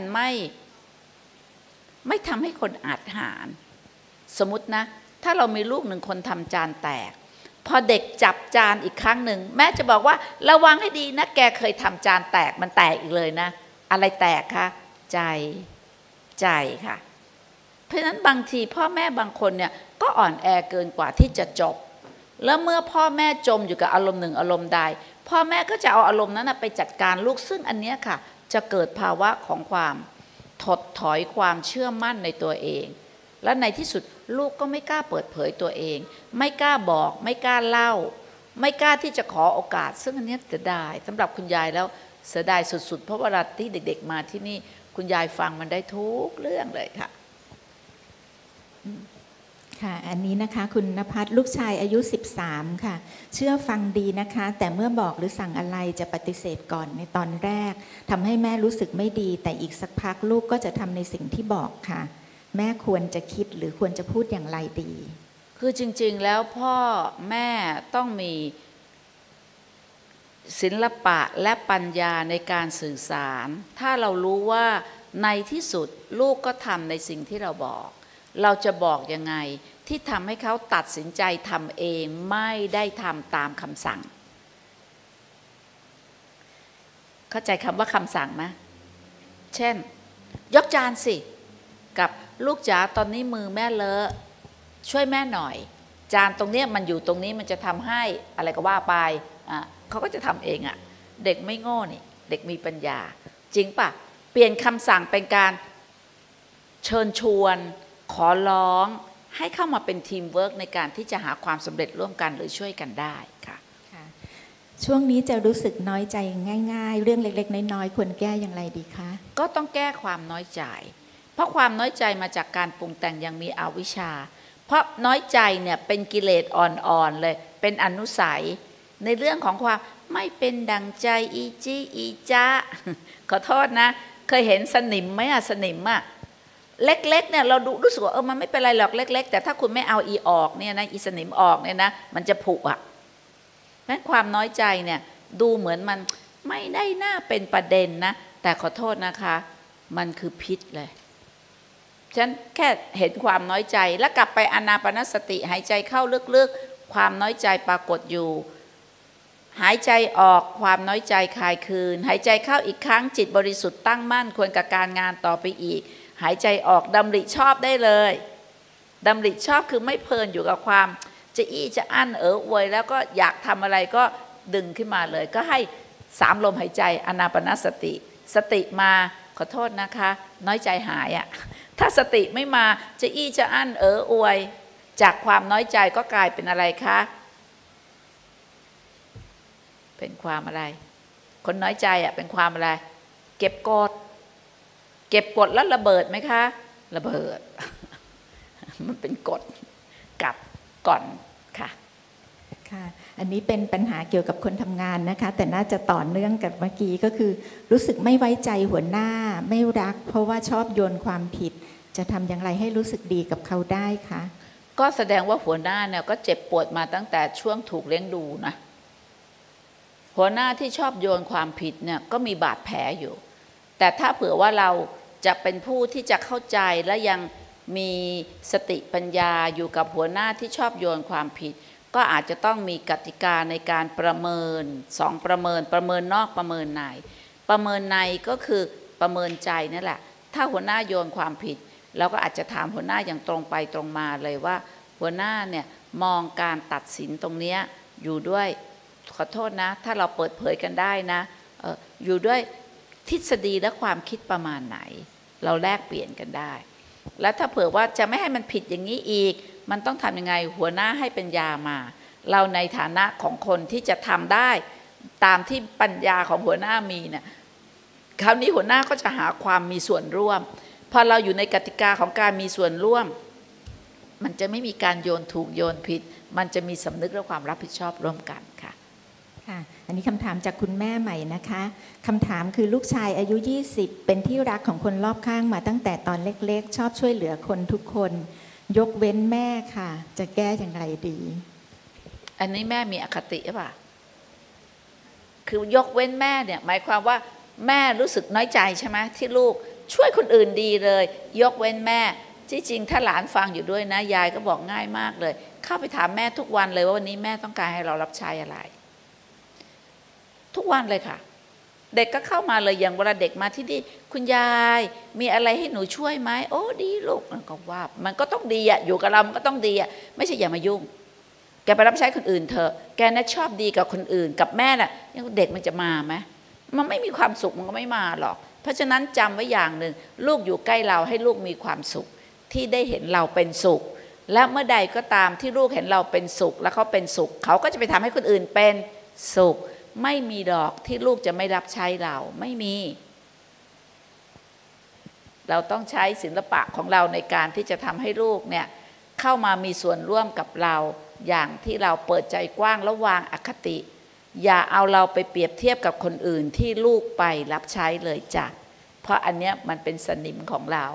ไม่ทำให้คนอาจหารสมมตินะถ้าเรามีลูกหนึ่งคนทำจานแตกพอเด็กจับจานอีกครั้งหนึ่งแม่จะบอกว่าระวังให้ดีนะแกเคยทำจานแตกมันแตกอีกเลยนะอะไรแตกคะใจค่ะเพราะฉะนั้นบางทีพ่อแม่บางคนเนี่ยก็อ่อนแอเกินกว่าที่จะจบแล้วเมื่อพ่อแม่จมอยู่กับอารมณ์หนึ่งอารมณ์ใดพ่อแม่ก็จะเอาอารมณ์นั้นไปจัดการลูกซึ่งอันนี้ค่ะจะเกิดภาวะของความถดถอยความเชื่อมั่นในตัวเองและในที่สุดลูกก็ไม่กล้าเปิดเผยตัวเองไม่กล้าบอกไม่กล้าเล่าไม่กล้าที่จะขอโอกาสซึ่งอันนี้เสียดายสำหรับคุณยายแล้วเสียดายสุดๆเพราะเวลาที่เด็กๆมาที่นี่คุณยายฟังมันได้ทุกเรื่องเลยค่ะค่ะอันนี้นะคะคุณณภัทรลูกชายอายุ13ค่ะเชื่อฟังดีนะคะแต่เมื่อบอกหรือสั่งอะไรจะปฏิเสธก่อนในตอนแรกทำให้แม่รู้สึกไม่ดีแต่อีกสักพักลูกก็จะทำในสิ่งที่บอกค่ะแม่ควรจะคิดหรือควรจะพูดอย่างไรดีคือจริงๆแล้วพ่อแม่ต้องมีศิลปะและปัญญาในการสื่อสารถ้าเรารู้ว่าในที่สุดลูกก็ทำในสิ่งที่เราบอกเราจะบอกยังไงที่ทำให้เขาตัดสินใจทำเองไม่ได้ทำตามคำสั่งเข้าใจคำว่าคำสั่งไหมเช่นยกจานสิกับลูกจ๋าตอนนี้มือแม่เลอะช่วยแม่หน่อยจานตรงนี้มันอยู่ตรงนี้มันจะทำให้อะไรก็ว่าไปเขาก็จะทำเองอ่ะเด็กไม่โง่นี่เด็กมีปัญญาจริงป่ะเปลี่ยนคำสั่งเป็นการเชิญชวนขอร้องให้เข้ามาเป็นทีมเวิร์กในการที่จะหาความสำเร็จร่วมกันหรือช่วยกันได้ค่ะช่วงนี้จะรู้สึกน้อยใจง่ายๆเรื่องเล็กๆน้อยๆควรแก้อย่างไรดีคะก็ต้องแก้ความน้อยใจเพราะความน้อยใจมาจากการปรุงแต่งยังมีอวิชชาเพราะน้อยใจเนี่ยเป็นกิเลสอ่อนๆเลยเป็นอนุสัยในเรื่องของความไม่เป็นดังใจอีจี้อีจ้าขอโทษนะเคยเห็นสนิมไหมอะสนิมอะเล็กๆเนี่ยเราดูรู้สึกว่ามันไม่เป็นไรหรอกเล็กๆแต่ถ้าคุณไม่เอาอีออกเนี่ยนะอีสนิมออกเนี่ยนะมันจะผุอ่ะเพราะความน้อยใจเนี่ยดูเหมือนมันไม่ได้น่าเป็นประเด็นนะแต่ขอโทษนะคะมันคือพิษเลยฉันแค่เห็นความน้อยใจแล้วกลับไปอานาปานสติหายใจเข้าลึกๆความน้อยใจปรากฏอยู่หายใจออกความน้อยใจคลายคืนหายใจเข้าอีกครั้งจิตบริสุทธิ์ตั้งมั่นควรกับการงานต่อไปอีกหายใจออกดำริชอบได้เลยดำริชอบคือไม่เพลินอยู่กับความจะอี้จะอั้นอวยแล้วก็อยากทำอะไรก็ดึงขึ้นมาเลยก็ให้3 ลมหายใจอานาปานสติสติมาขอโทษนะคะน้อยใจหายอ่ะถ้าสติไม่มาจะอี้จะอั้นอวยจากความน้อยใจก็กลายเป็นอะไรคะเป็นความอะไรคนน้อยใจอ่ะเป็นความอะไรเก็บกดแล้วระเบิดไหมคะระเบิด มันเป็นกฎกับก่อนค่ะค่ะอันนี้เป็นปัญหาเกี่ยวกับคนทำงานนะคะแต่น่าจะต่อเนื่องกับเมื่อกี้ก็คือรู้สึกไม่ไว้ใจหัวหน้าไม่รักเพราะว่าชอบโยนความผิดจะทำอย่างไรให้รู้สึกดีกับเขาได้คะก็แสดงว่าหัวหน้าเนี่ยก็เจ็บปวดมาตั้งแต่ช่วงถูกเลี้ยงดูนะหัวหน้าที่ชอบโยนความผิดเนี่ยก็มีบาดแผลอยู่แต่ถ้าเผื่อว่าเราจะเป็นผู้ที่จะเข้าใจและยังมีสติปัญญาอยู่กับหัวหน้าที่ชอบโยนความผิดก็อาจจะต้องมีกติกาในการประเมิน2ประเมินนอกประเมินในประเมินในก็คือประเมินใจนั่นแหละถ้าหัวหน้าโยนความผิดเราก็อาจจะถามหัวหน้าอย่างตรงไปตรงมาเลยว่าหัวหน้าเนี่ยมองการตัดสินตรงนี้อยู่ด้วยขอโทษนะถ้าเราเปิดเผยกันได้นะอยู่ด้วยทฤษฎีและความคิดประมาณไหนเราแลกเปลี่ยนกันได้แล้วถ้าเผื่อว่าจะไม่ให้มันผิดอย่างนี้อีกมันต้องทำยังไงหัวหน้าให้ปัญญามาเราในฐานะของคนที่จะทำได้ตามที่ปัญญาของหัวหน้ามีเนี่ยคราวนี้หัวหน้าก็จะหาความมีส่วนร่วมพอเราอยู่ในกติกาของการมีส่วนร่วมมันจะไม่มีการโยนถูกโยนผิดมันจะมีสำนึกและความรับผิดชอบร่วมกันค่ะค่ะอันนี้คำถามจากคุณแม่ใหม่นะคะคำถามคือลูกชายอายุ20เป็นที่รักของคนรอบข้างมาตั้งแต่ตอนเล็กๆชอบช่วยเหลือคนทุกคนยกเว้นแม่ค่ะจะแก้อย่างไรดีอันนี้แม่มีอคติหรือเปล่าคือยกเว้นแม่เนี่ยหมายความว่าแม่รู้สึกน้อยใจใช่ไหมที่ลูกช่วยคนอื่นดีเลยยกเว้นแม่ที่จริงถ้าหลานฟังอยู่ด้วยนะยายก็บอกง่ายมากเลยเข้าไปถามแม่ทุกวันเลยว่าวันนี้แม่ต้องการให้เรารับใช้อะไรทุกวันเลยค่ะเด็กก็เข้ามาเลยอย่างเวลาเด็กมาที่นี่คุณยายมีอะไรให้หนูช่วยไหมโอ้ดีลูกมันก็ว่ามันก็ต้องดีอะอยู่กับเรามันก็ต้องดีอะไม่ใช่อย่ามายุ่งแกไปรับใช้คนอื่นเถอะแกน่ะชอบดีกับคนอื่นกับแม่น่ะเด็กมันจะมาไหมมันไม่มีความสุขมันก็ไม่มาหรอกเพราะฉะนั้นจำไว้อย่างหนึ่งลูกอยู่ใกล้เราให้ลูกมีความสุขที่ได้เห็นเราเป็นสุขและเมื่อใดก็ตามที่ลูกเห็นเราเป็นสุขแล้วเขาเป็นสุขเขาก็จะไปทำให้คนอื่นเป็นสุขไม่มีดอกที่ลูกจะไม่รับใช้เราไม่มีเราต้องใช้ศิลปะของเราในการที่จะทำให้ลูกเนี่ยเข้ามามีส่วนร่วมกับเราอย่างที่เราเปิดใจกว้างและวางอคติอย่าเอาเราไปเปรียบเทียบกับคนอื่นที่ลูกไปรับใช้เลยจ้ะเพราะอันเนี้ยมันเป็นสนิมของเรา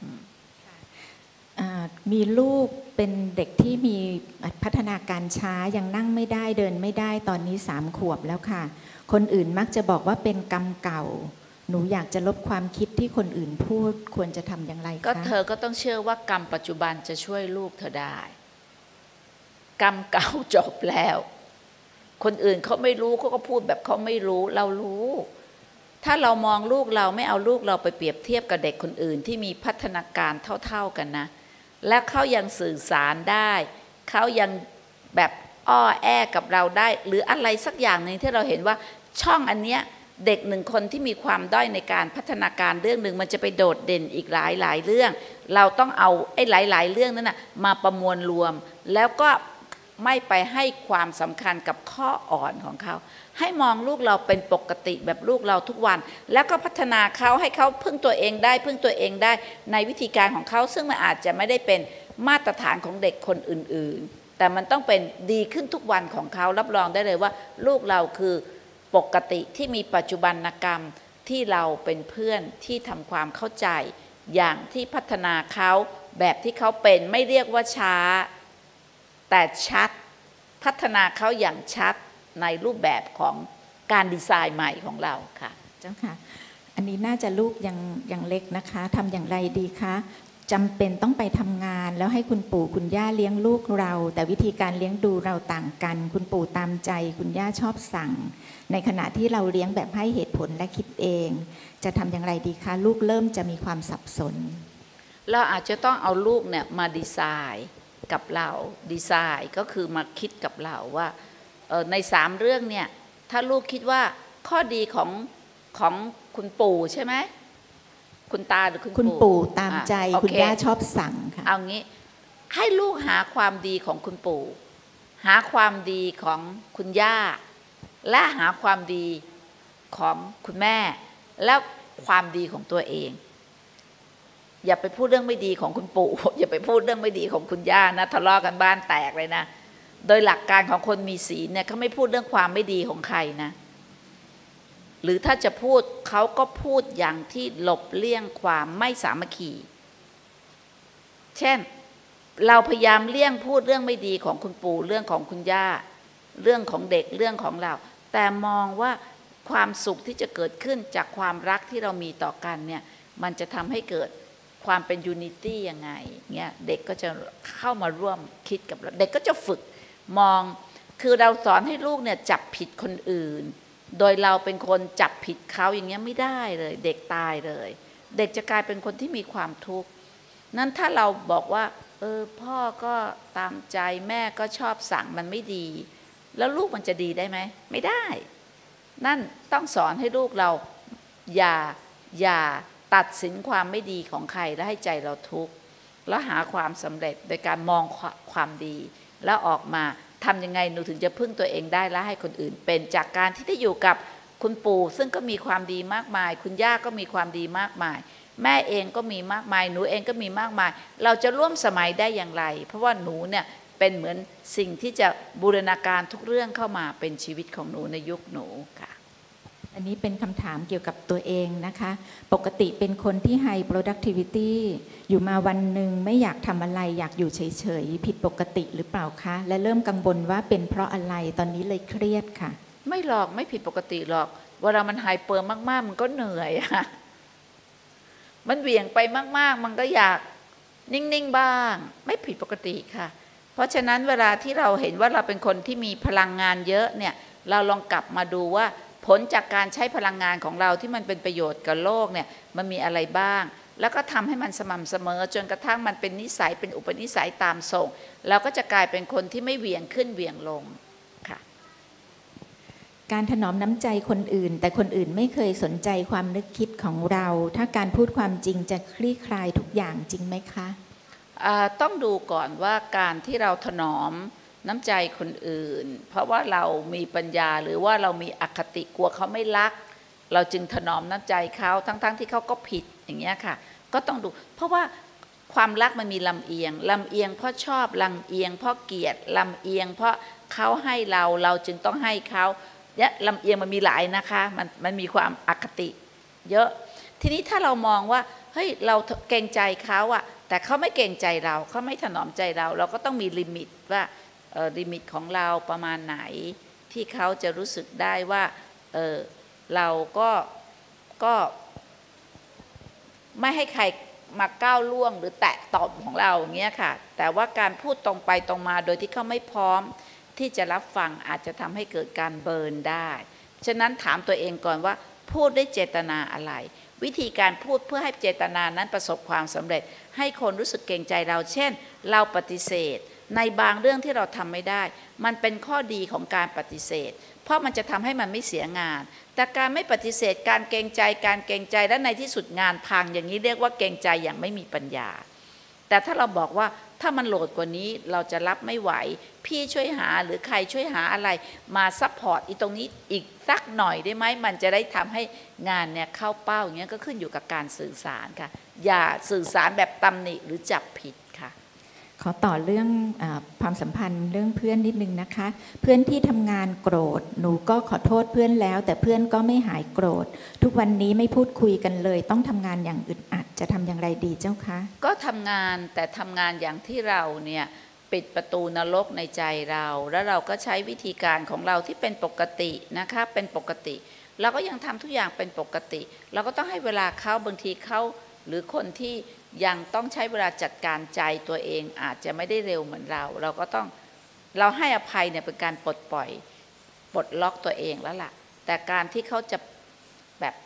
มีลูกเป็นเด็กที่มีพัฒนาการช้ายังนั่งไม่ได้เดินไม่ได้ตอนนี้3 ขวบแล้วค่ะคนอื่นมักจะบอกว่าเป็นกรรมเก่าหนูอยากจะลบความคิดที่คนอื่นพูดควรจะทำอย่างไรคะก็เธอก็ต้องเชื่อว่ากรรมปัจจุบันจะช่วยลูกเธอได้กรรมเก่าจบแล้วคนอื่นเขาไม่รู้เขาก็พูดแบบเขาไม่รู้เรารู้ถ้าเรามองลูกเราไม่เอาลูกเราไปเปรียบเทียบกับเด็กคนอื่นที่มีพัฒนาการเท่าๆกันนะและเขายังสื่อสารได้เขายังแบบอ้อแอกับเราได้หรืออะไรสักอย่างหนึ่งที่เราเห็นว่าช่องอันเนี้ยเด็ก1 คนที่มีความด้อยในการพัฒนาการเรื่องหนึ่งมันจะไปโดดเด่นอีกหลายเรื่องเราต้องเอาไอ้หลายเรื่องนั้นนะมาประมวลรวมแล้วก็ไม่ไปให้ความสำคัญกับข้ออ่อนของเขาให้มองลูกเราเป็นปกติแบบลูกเราทุกวันแล้วก็พัฒนาเขาให้เขาพึ่งตัวเองได้ในวิธีการของเขาซึ่งมันอาจจะไม่ได้เป็นมาตรฐานของเด็กคนอื่นๆแต่มันต้องเป็นดีขึ้นทุกวันของเขารับรองได้เลยว่าลูกเราคือปกติที่มีปัจจุบันกรรมที่เราเป็นเพื่อนที่ทำความเข้าใจอย่างที่พัฒนาเขาแบบที่เขาเป็นไม่เรียกว่าช้าแต่ชัดพัฒนาเขาอย่างชัดในรูปแบบของการดีไซน์ใหม่ของเราค่ะเจ้าค่ะอันนี้น่าจะลูกยังเล็กนะคะทำอย่างไรดีคะจำเป็นต้องไปทำงานแล้วให้คุณปู่คุณย่าเลี้ยงลูกเราแต่วิธีการเลี้ยงดูเราต่างกันคุณปู่ตามใจคุณย่าชอบสั่งในขณะที่เราเลี้ยงแบบให้เหตุผลและคิดเองจะทำอย่างไรดีคะลูกเริ่มจะมีความสับสนเราอาจจะต้องเอาลูกเนี่ยมาดีไซน์กับเราดีไซน์ก็คือมาคิดกับเราว่าใน3 เรื่องเนี่ยถ้าลูกคิดว่าข้อดีของคุณปู่ใช่ไหมคุณตาหรือคุณปู่ตามใจคุณย่าชอบสั่งค่ะเอางี้ให้ลูกหาความดีของคุณปู่หาความดีของคุณย่าและหาความดีของคุณแม่แล้วความดีของตัวเองอย่าไปพูดเรื่องไม่ดีของคุณปู่อย่าไปพูดเรื่องไม่ดีของคุณย่านะทะเลาะกันบ้านแตกเลยนะโดยหลักการของคนมีศีลเนี่ยเขาไม่พูดเรื่องความไม่ดีของใครนะหรือถ้าจะพูดเขาก็พูดอย่างที่หลบเลี่ยงความไม่สามัคคีเช่นเราพยายามเลี่ยงพูดเรื่องไม่ดีของคุณปู่เรื่องของคุณย่าเรื่องของเด็กเรื่องของเราแต่มองว่าความสุขที่จะเกิดขึ้นจากความรักที่เรามีต่อกันเนี่ยมันจะทำให้เกิดความเป็นยูนิตี้ยังไงเนี่ยเด็กก็จะเข้ามาร่วมคิดกับเราเด็กก็จะฝึกมองคือเราสอนให้ลูกเนี่ยจับผิดคนอื่นโดยเราเป็นคนจับผิดเขาอย่างเงี้ยไม่ได้เลยเด็กตายเลยเด็กจะกลายเป็นคนที่มีความทุกข์นั้นถ้าเราบอกว่าพ่อก็ตามใจแม่ก็ชอบสั่งมันไม่ดีแล้วลูกมันจะดีได้ไหมไม่ได้นั่นต้องสอนให้ลูกเราอย่าตัดสินความไม่ดีของใครแล้วให้ใจเราทุกข์แล้วหาความสำเร็จโดยการมองความดีแล้วออกมาทำยังไงหนูถึงจะพึ่งตัวเองได้และให้คนอื่นเป็นจากการที่ได้อยู่กับคุณปู่ซึ่งก็มีความดีมากมายคุณย่าก็มีความดีมากมายแม่เองก็มีมากมายหนูเองก็มีมากมายเราจะร่วมสมัยได้อย่างไรเพราะว่าหนูเนี่ยเป็นเหมือนสิ่งที่จะบูรณาการทุกเรื่องเข้ามาเป็นชีวิตของหนูในยุคหนูค่ะอันนี้เป็นคำถามเกี่ยวกับตัวเองนะคะปกติเป็นคนที่ high productivity อยู่มาวันหนึ่งไม่อยากทำอะไรอยากอยู่เฉยๆผิดปกติหรือเปล่าคะและเริ่มกังวลว่าเป็นเพราะอะไรตอนนี้เลยเครียดค่ะไม่หรอกไม่ผิดปกติหรอกเวลามันไฮเปอร์มากๆมันก็เหนื่อยอะมันเหวี่ยงไปมากๆมันก็อยากนิ่งๆบ้างไม่ผิดปกติค่ะเพราะฉะนั้นเวลาที่เราเห็นว่าเราเป็นคนที่มีพลังงานเยอะเนี่ยเราลองกลับมาดูว่าผลจากการใช้พลังงานของเราที่มันเป็นประโยชน์กับโลกเนี่ยมันมีอะไรบ้างแล้วก็ทำให้มันสม่ำเสมอจนกระทั่งมันเป็นนิสัยเป็นอุปนิสัยตามส่งเราก็จะกลายเป็นคนที่ไม่เหวี่ยงขึ้นเหวี่ยงลงค่ะการถนอมน้ำใจคนอื่นแต่คนอื่นไม่เคยสนใจความนึกคิดของเราถ้าการพูดความจริงจะคลี่คลายทุกอย่างจริงไหมคะต้องดูก่อนว่าการที่เราถนอมน้ำใจคนอื่นเพราะว่าเรามีปัญญาหรือว่าเรามีอคติกลัวเขาไม่รักเราจึงถนอมน้ำใจเขาทั้งที่เขาก็ผิดอย่างเงี้ยค่ะก็ต้องดูเพราะว่าความรักมันมีลำเอียงเพราะชอบลำเอียงเพราะเกลียดลำเอียงเพราะเขาให้เราจึงต้องให้เขาเนี่ยลำเอียงมันมีหลายนะคะมันมีความอคติเยอะทีนี้ถ้าเรามองว่าเฮ้ยเราเกรงใจเขาอะแต่เขาไม่เกรงใจเราเขาไม่ถนอมใจเราก็ต้องมีลิมิตว่าลิมิตของเราประมาณไหนที่เขาจะรู้สึกได้ว่าเราก็ไม่ให้ใครมาก้าวล่วงหรือแตะต้องของเราอย่างเงี้ยค่ะแต่ว่าการพูดตรงไปตรงมาโดยที่เขาไม่พร้อมที่จะรับฟังอาจจะทำให้เกิดการเบิร์นได้ฉะนั้นถามตัวเองก่อนว่าพูดด้วยเจตนาอะไรวิธีการพูดเพื่อให้เจตนานั้นประสบความสำเร็จให้คนรู้สึกเกรงใจเราเช่นเราปฏิเสธในบางเรื่องที่เราทำไม่ได้มันเป็นข้อดีของการปฏิเสธเพราะมันจะทำให้มันไม่เสียงานแต่การไม่ปฏิเสธการเกรงใจและในที่สุดงานพังอย่างนี้เรียกว่าเกรงใจอย่างไม่มีปัญญาแต่ถ้าเราบอกว่าถ้ามันโหลดกว่านี้เราจะรับไม่ไหวพี่ช่วยหาหรือใครช่วยหาอะไรมาซัพพอร์ตตรงนี้อีกสักหน่อยได้ไหมมันจะได้ทำให้งานเนี่ยเข้าเป้าอย่างเงี้ยก็ขึ้นอยู่กับการสื่อสารค่ะอย่าสื่อสารแบบตำหนิหรือจับผิดค่ะขอต่อเรื่องความสัมพันธ์เรื่องเพื่อนนิดนึงนะคะเพื่อนที่ทำงานโกรธหนูก็ขอโทษเพื่อนแล้วแต่เพื่อนก็ไม่หายโกรธทุกวันนี้ไม่พูดคุยกันเลยต้องทำงานอย่างอึดอัดจะทำอย่างไรดีเจ้าคะก็ทำงานแต่ทำงานอย่างที่เราเนี่ยปิดประตูนรกในใจเราแล้วเราก็ใช้วิธีการของเราที่เป็นปกตินะคะเป็นปกติเราก็ยังทำทุกอย่างเป็นปกติเราก็ต้องให้เวลาเขาบางทีเขาหรือคนที่ยังต้องใช้เวลาจัดการใจตัวเองอาจจะไม่ได้เร็วเหมือนเราก็ต้องเราให้อภัยเนี่ยเป็นการปลดปล่อยปลดล็อกตัวเองแล้วล่ะแต่การที่เขาจะแบบ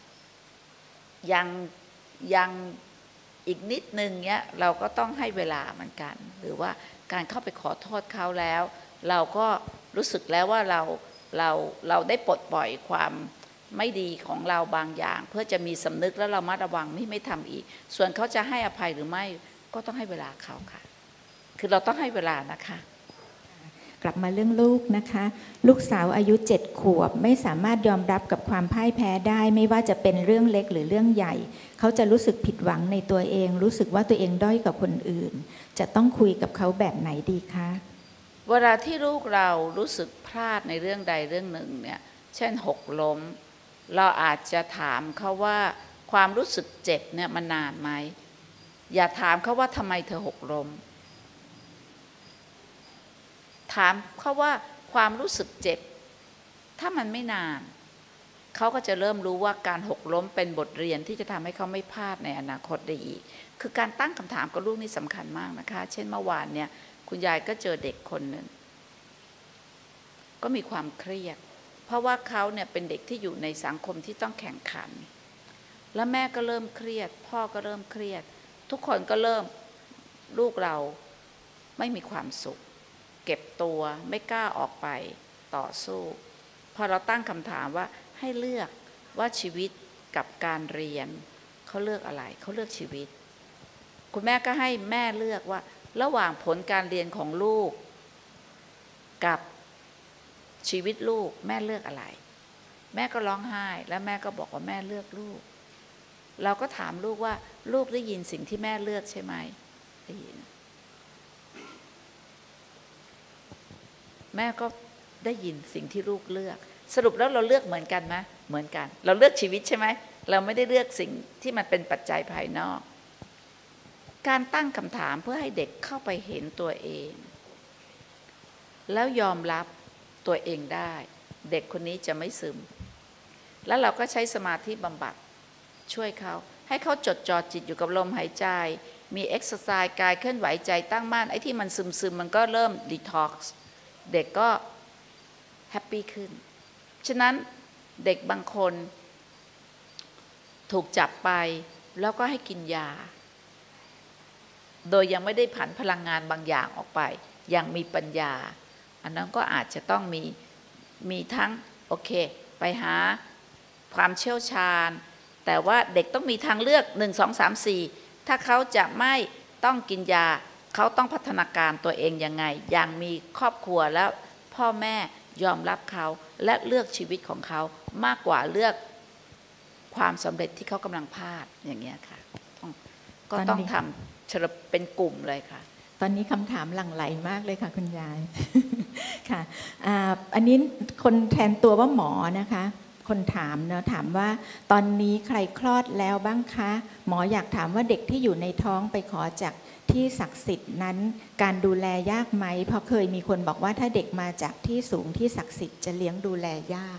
ยังอีกนิดนึงเนี้ยเราก็ต้องให้เวลาเหมือนกันหรือว่าการเข้าไปขอโทษเขาแล้วเราก็รู้สึกแล้วว่าเราได้ปลดปล่อยความไม่ดีของเราบางอย่างเพื่อจะมีสำนึกแล้วเรามาระวังไม่ทำอีกส่วนเขาจะให้อภัยหรือไม่ก็ต้องให้เวลาเขาค่ะคือเราต้องให้เวลานะคะกลับมาเรื่องลูกนะคะลูกสาวอายุ7 ขวบไม่สามารถยอมรับกับความพ่ายแพ้ได้ไม่ว่าจะเป็นเรื่องเล็กหรือเรื่องใหญ่เขาจะรู้สึกผิดหวังในตัวเองรู้สึกว่าตัวเองด้อยกว่าคนอื่นจะต้องคุยกับเขาแบบไหนดีคะเวลาที่ลูกเรารู้สึกพลาดในเรื่องใดเรื่องหนึ่งเนี่ยเช่นหกล้มเราอาจจะถามเขาว่าความรู้สึกเจ็บเนี่ยมันนานไหมอย่าถามเขาว่าทำไมเธอหกล้มถามเขาว่าความรู้สึกเจ็บถ้ามันไม่นานเขาก็จะเริ่มรู้ว่าการหกล้มเป็นบทเรียนที่จะทำให้เขาไม่พลาดในอนาคตได้อีกคือการตั้งคำถามกับลูกนี่สำคัญมากนะคะเช่นเมื่อวานเนี่ยคุณยายก็เจอเด็กคนหนึ่งก็มีความเครียดเพราะว่าเขาเนี่ยเป็นเด็กที่อยู่ในสังคมที่ต้องแข่งขันแล้วแม่ก็เริ่มเครียดพ่อก็เริ่มเครียดทุกคนก็เริ่มลูกเราไม่มีความสุขเก็บตัวไม่กล้าออกไปต่อสู้พอเราตั้งคำถามว่าให้เลือกว่าชีวิตกับการเรียนเขาเลือกอะไรเขาเลือกชีวิตคุณแม่ก็ให้แม่เลือกว่าระหว่างผลการเรียนของลูกกับชีวิตลูกแม่เลือกอะไรแม่ก็ร้องไห้แล้วแม่ก็บอกว่าแม่เลือกลูกเราก็ถามลูกว่าลูกได้ยินสิ่งที่แม่เลือกใช่ไหมได้ยินแม่ก็ได้ยินสิ่งที่ลูกเลือกสรุปแล้วเราเลือกเหมือนกันไหมเหมือนกันเราเลือกชีวิตใช่ไหมเราไม่ได้เลือกสิ่งที่มันเป็นปัจจัยภายนอกการตั้งคำถามเพื่อให้เด็กเข้าไปเห็นตัวเองแล้วยอมรับตัวเองได้เด็กคนนี้จะไม่ซึมแล้วเราก็ใช้สมาธิบำบัดช่วยเขาให้เขาจดจ่อจิตอยู่กับลมหายใจมีเอ็กซ์ไซส์กายเคลื่อนไหวใจตั้งมั่นไอ้ที่มันซึมมันก็เริ่มดีท็อกซ์เด็กก็แฮปปี้ขึ้นฉะนั้นเด็กบางคนถูกจับไปแล้วก็ให้กินยาโดยยังไม่ได้ผันพลังงานบางอย่างออกไปยังมีปัญญาอันนั้นก็อาจจะต้องมีทั้งโอเคไปหาความเชี่ยวชาญแต่ว่าเด็กต้องมีทางเลือก1 2 3 4ถ้าเขาจะไม่ต้องกินยาเขาต้องพัฒนาการตัวเองยังไงอย่างมีครอบครัวแล้วพ่อแม่ยอมรับเขาและเลือกชีวิตของเขามากกว่าเลือกความสำเร็จที่เขากำลังพลาดอย่างเงี้ยค่ะก็ต้องทำเฉลิมเป็นกลุ่มเลยค่ะตอนนี้คำถามหลั่งไหลมากเลยค่ะคุณยายค่ะอันนี้คนแทนตัวว่าหมอนะคะคนถามนะถามว่าตอนนี้ใครคลอดแล้วบ้างคะหมออยากถามว่าเด็กที่อยู่ในท้องไปขอจากที่ศักดิ์สิทธิ์นั้นการดูแลยากไหมเพราะเคยมีคนบอกว่าถ้าเด็กมาจากที่สูงที่ศักดิ์สิทธิ์จะเลี้ยงดูแลยาก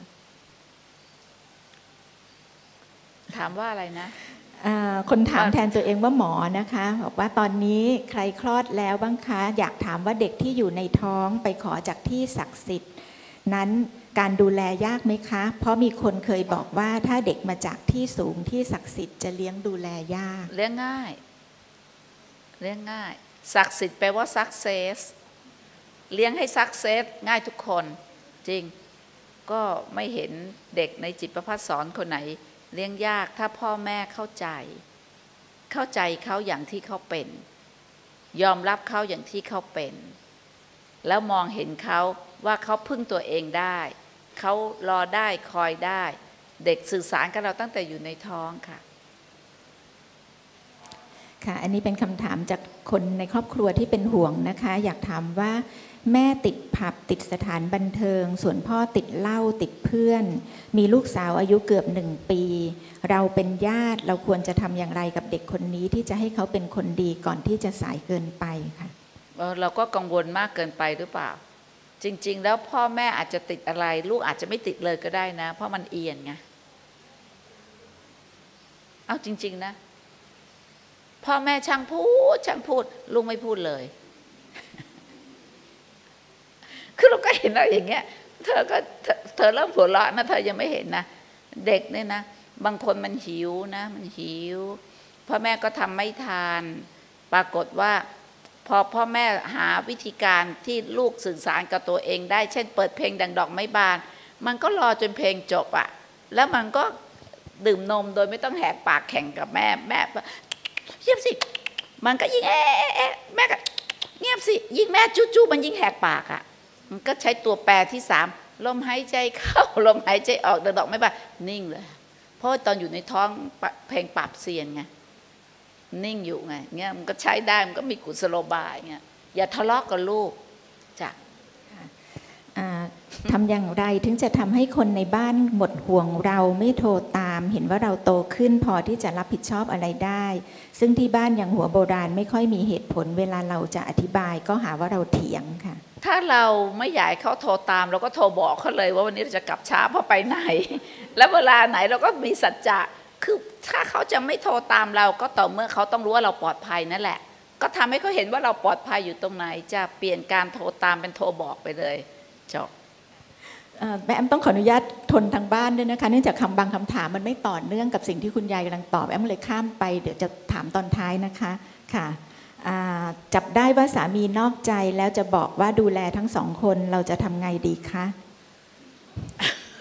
ถามว่าอะไรนะคนถามแทนตัวเองว่าหมอนะคะบอกว่าตอนนี้ใครคลอดแล้วบ้างคะอยากถามว่าเด็กที่อยู่ในท้องไปขอจากที่ศักดิ์สิทธิ์นั้นการดูแลยากไหมคะเพราะมีคนเคยบอกว่าถ้าเด็กมาจากที่สูงที่ศักดิ์สิทธิ์จะเลี้ยงดูแลยากเลี้ยงง่ายเลี้ยงง่ายศักดิ์สิทธิ์แปลว่า success เลี้ยงให้ success ง่ายทุกคนจริงก็ไม่เห็นเด็กในจิตประภัสสอนคนไหนเลี้ยงยากถ้าพ่อแม่เข้าใจเขาอย่างที่เขาเป็นยอมรับเขาอย่างที่เขาเป็นแล้วมองเห็นเขาว่าเขาพึ่งตัวเองได้เขารอได้คอยได้เด็กสื่อสารกับเราตั้งแต่อยู่ในท้องค่ะค่ะอันนี้เป็นคำถามจากคนในครอบครัวที่เป็นห่วงนะคะอยากถามว่าแม่ติดผับติดสถานบันเทิงส่วนพ่อติดเหล้าติดเพื่อนมีลูกสาวอายุเกือบ1 ปีเราเป็นญาติเราควรจะทำอย่างไรกับเด็กคนนี้ที่จะให้เขาเป็นคนดีก่อนที่จะสายเกินไปค่ะเราก็กังวลมากเกินไปหรือเปล่าจริงๆแล้วพ่อแม่อาจจะติดอะไรลูกอาจจะไม่ติดเลยก็ได้นะเพราะมันเอียนไงเอาจริงๆนะพ่อแม่ช่างพูดลูกไม่พูดเลยคือเราก็เห็นแล้วอย่างเงี้ยเธอเริ่มหัวเราะนะเธอยังไม่เห็นนะเด็กเนี่ยนะบางคนมันหิวนะมันหิวพ่อแม่ก็ทำไม่ทานปรากฏว่าพอพ่อแม่หาวิธีการที่ลูกสื่อสารกับตัวเองได้เช่นเปิดเพลงดังดอกไม้บานมันก็รอจนเพลงจบอ่ะแล้วมันก็ดื่มนมโดยไม่ต้องแหกปากแข่งกับแม่เงียบสิมันก็ยิ่งแม่ก็เงียบสิยิ่งแม่จู้มันยิ่งแหกปากอ่ะมันก็ใช้ตัวแปรที่3ลมหายใจเข้าลมหายใจออกดอกไม่บานนิ่งเลยเพราะตอนอยู่ในท้องเพลงปราบเซียนไงนิ่งอยู่ไงเงี้ยมันก็ใช้ได้มันก็มีกุศโลบายเงี้ยอย่าทะเลาะกับลูกจ้ะทำอย่างไรถึงจะทำให้คนในบ้านหมดห่วงเราไม่โทรตามเห็นว่าเราโตขึ้นพอที่จะรับผิดชอบอะไรได้ซึ่งที่บ้านอย่างหัวโบราณไม่ค่อยมีเหตุผลเวลาเราจะอธิบายก็หาว่าเราเถียงค่ะถ้าเราไม่อยากให้เขาโทรตามเราก็โทรบอกเขาเลยว่าวันนี้เราจะกลับช้าเพราะไปไหนแล้วเวลาไหนเราก็มีสัจจะคือถ้าเขาจะไม่โทรตามเราก็ต่อเมื่อเขาต้องรู้ว่าเราปลอดภัยนั่นแหละก็ทำให้เขาเห็นว่าเราปลอดภัยอยู่ตรงไหนจะเปลี่ยนการโทรตามเป็นโทรบอกไปเลยจบแม่แอมต้องขออนุญาตทนทางบ้านด้วยนะคะเนื่องจากบางคำถามมันไม่ต่อเนื่องกับสิ่งที่คุณยายกำลังตอบแอมเลยข้ามไปเดี๋ยวจะถามตอนท้ายนะคะค่ะจับได้ว่าสามีนอกใจแล้วจะบอกว่าดูแลทั้ง2 คนเราจะทำไงดีคะ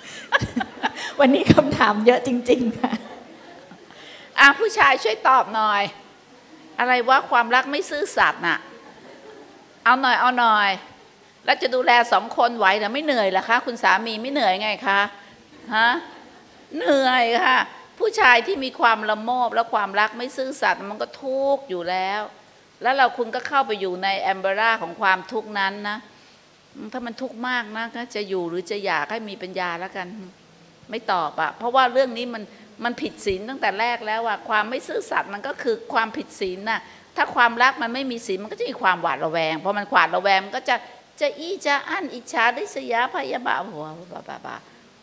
วันนี้คำถามเยอะจริงๆค่ะผู้ชายช่วยตอบหน่อยอะไรว่าความรักไม่ซื่อสัตย์น่ะเอาหน่อยแล้วจะดูแล2 คนไหวหรือไม่เหนื่อยเหรอคะคุณสามีไม่เหนื่อยไงคะฮะเหนื่อยค่ะผู้ชายที่มีความละโมบและความรักไม่ซื่อสัตย์มันก็ทุกข์อยู่แล้วคุณก็เข้าไปอยู่ในแอมเบร่าของความทุกข์นั้นนะถ้ามันทุกข์มากนะจะอยู่หรือจะอยากให้มีปัญญาแล้วกันไม่ตอบอะเพราะว่าเรื่องนี้มันผิดศีลตั้งแต่แรกแล้วว่าความไม่ซื่อสัตย์มันก็คือความผิดศีลน่ะถ้าความรักมันไม่มีศีลมันก็จะมีความหวาดระแวงพอมันหวาดระแวงมันก็จะอั้นอิจฉาริษยาพยาบาทหัวบ้า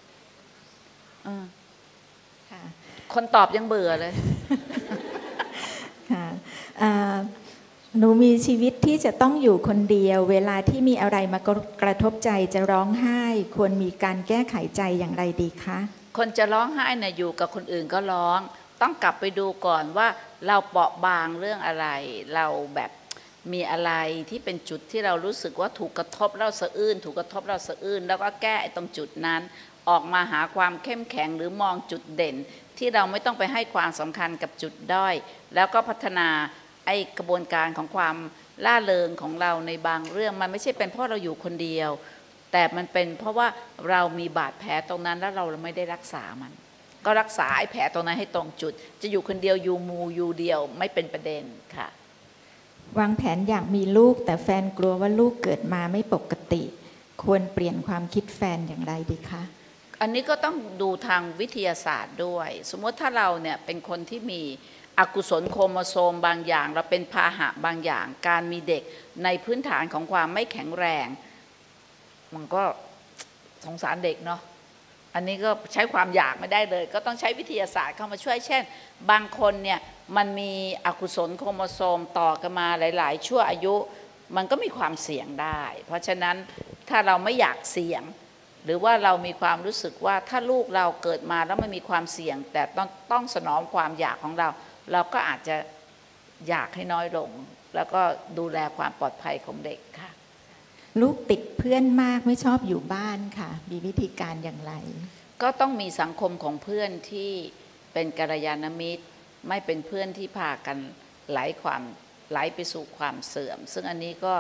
คนตอบยังเบื่อเลยค่ะหนูมีชีวิตที่จะต้องอยู่คนเดียวเวลาที่มีอะไรมากระทบใจจะร้องไห้ควรมีการแก้ไขใจอย่างไรดีคะคนจะร้องไห้น่ะอยู่กับคนอื่นก็ร้องต้องกลับไปดูก่อนว่าเราเปราะบางเรื่องอะไรเราแบบมีอะไรที่เป็นจุดที่เรารู้สึกว่าถูกกระทบเราสะอื้นถูกกระทบเราสะอื้นแล้วก็แก้ตรงจุดนั้นออกมาหาความเข้มแข็งหรือมองจุดเด่นที่เราไม่ต้องไปให้ความสำคัญกับจุดด้อยแล้วก็พัฒนากระบวนการของความล่าเริงของเราในบางเรื่องมันไม่ใช่เป็นเพราะเราอยู่คนเดียวแต่มันเป็นเพราะว่าเรามีบาดแผลตรงนั้นแล้วเราไม่ได้รักษามันก็รักษาแผลตรงนั้นให้ตรงจุดจะอยู่คนเดียวอยู่มูอยู่เดียวไม่เป็นประเด็นค่ะวางแผนอยากมีลูกแต่แฟนกลัวว่าลูกเกิดมาไม่ปกติควรเปลี่ยนความคิดแฟนอย่างไรดีคะอันนี้ก็ต้องดูทางวิทยาศาสตร์ด้วยสมมติถ้าเราเนี่ยเป็นคนที่มีอกุศลโครโมโซมบางอย่างเราเป็นพาหะบางอย่างการมีเด็กในพื้นฐานของความไม่แข็งแรงมันก็สงสารเด็กเนาะอันนี้ก็ใช้ความอยากไม่ได้เลยก็ต้องใช้วิทยาศาสตร์เข้ามาช่วยเช่นบางคนเนี่ยมันมีอกุศลโครโมโซมต่อกันมาหลายๆชั่วอายุมันก็มีความเสี่ยงได้เพราะฉะนั้นถ้าเราไม่อยากเสี่ยงหรือว่าเรามีความรู้สึกว่าถ้าลูกเราเกิดมาแล้วมันมีความเสี่ยงแต่ต้องสนองความอยากของเราก็อาจจะอยากให้น้อยลงแล้วก็ดูแลความปลอดภัยของเด็กค่ะลูกติดเพื่อนมากไม่ชอบอยู่บ้านค่ะมีวิธีการอย่างไรก็ต้องมีสังคมของเพื่อนที่เป็นกัลยาณมิตรไม่เป็นเพื่อนที่พากันไหลไปสู่ความเสื่อมซึ่งอันนี้ก็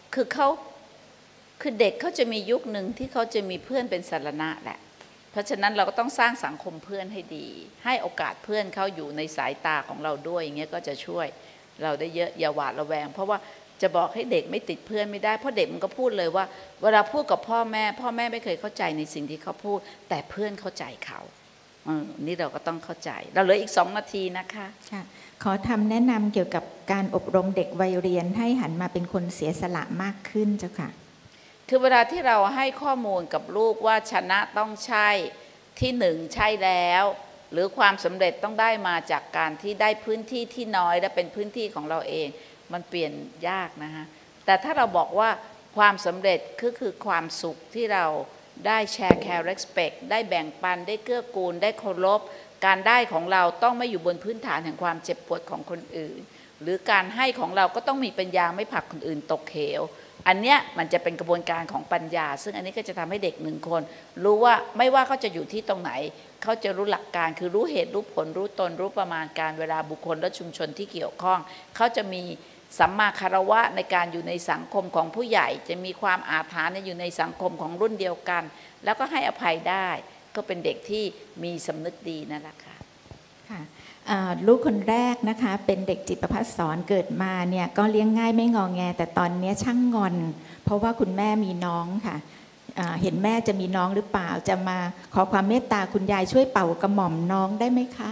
คือเด็กเขาจะมียุคหนึ่งที่เขาจะมีเพื่อนเป็นสรณะแหละเพราะฉะนั้นเราก็ต้องสร้างสังคมเพื่อนให้ดีให้โอกาสเพื่อนเขาอยู่ในสายตาของเราด้วยอย่างเงี้ยก็จะช่วยเราได้เยอะอย่าหวาดระแวงเพราะว่าจะบอกให้เด็กไม่ติดเพื่อนไม่ได้เพราะเด็กมันก็พูดเลยว่าเวลาพูดกับพ่อแม่ไม่เคยเข้าใจในสิ่งที่เขาพูดแต่เพื่อนเข้าใจเขานี่เราก็ต้องเข้าใจเราเหลืออีก2 นาทีนะคะค่ะขอทำแนะนำเกี่ยวกับการอบรมเด็กวัยเรียนให้หันมาเป็นคนเสียสละมากขึ้นเจ้าค่ะคือเวลาที่เราให้ข้อมูลกับลูกว่าชนะต้องใช่ที่1ใช่แล้วหรือความสำเร็จต้องได้มาจากการที่ได้พื้นที่ที่น้อยและเป็นพื้นที่ของเราเองมันเปลี่ยนยากนะคะแต่ถ้าเราบอกว่าความสำเร็จคือความสุขที่เราได้แชร์แคร์เรสเพคได้แบ่งปันได้เกื้อกูลได้เคารพการได้ของเราต้องไม่อยู่บนพื้นฐานแห่งความเจ็บปวดของคนอื่นหรือการให้ของเราก็ต้องมีปัญญาไม่ผลักคนอื่นตกเหวอันเนี้ยมันจะเป็นกระบวนการของปัญญาซึ่งอันนี้ก็จะทำให้เด็ก1 คนรู้ว่าไม่ว่าเขาจะอยู่ที่ตรงไหนเขาจะรู้หลักการคือรู้เหตุรู้ผลรู้ตนรู้ประมาณการเวลาบุคคลและชุมชนที่เกี่ยวข้องเขาจะมีสัมมาคารวะในการอยู่ในสังคมของผู้ใหญ่จะมีความอาถรรพ์อยู่ในสังคมของรุ่นเดียวกันแล้วก็ให้อภัยได้ก็เป็นเด็กที่มีสำนึกดีนั่นแหละค่ะลูกคนแรกนะคะเป็นเด็กจิตประภัสสรเกิดมาเนี่ยก็เลี้ยงง่ายไม่งอแงแต่ตอนนี้ช่างงอนเพราะว่าคุณแม่มีน้องค่ะเห็นแม่จะมีน้องหรือเปล่าจะมาขอความเมตตาคุณยายช่วยเป่ากระหม่อมน้องได้ไหมคะ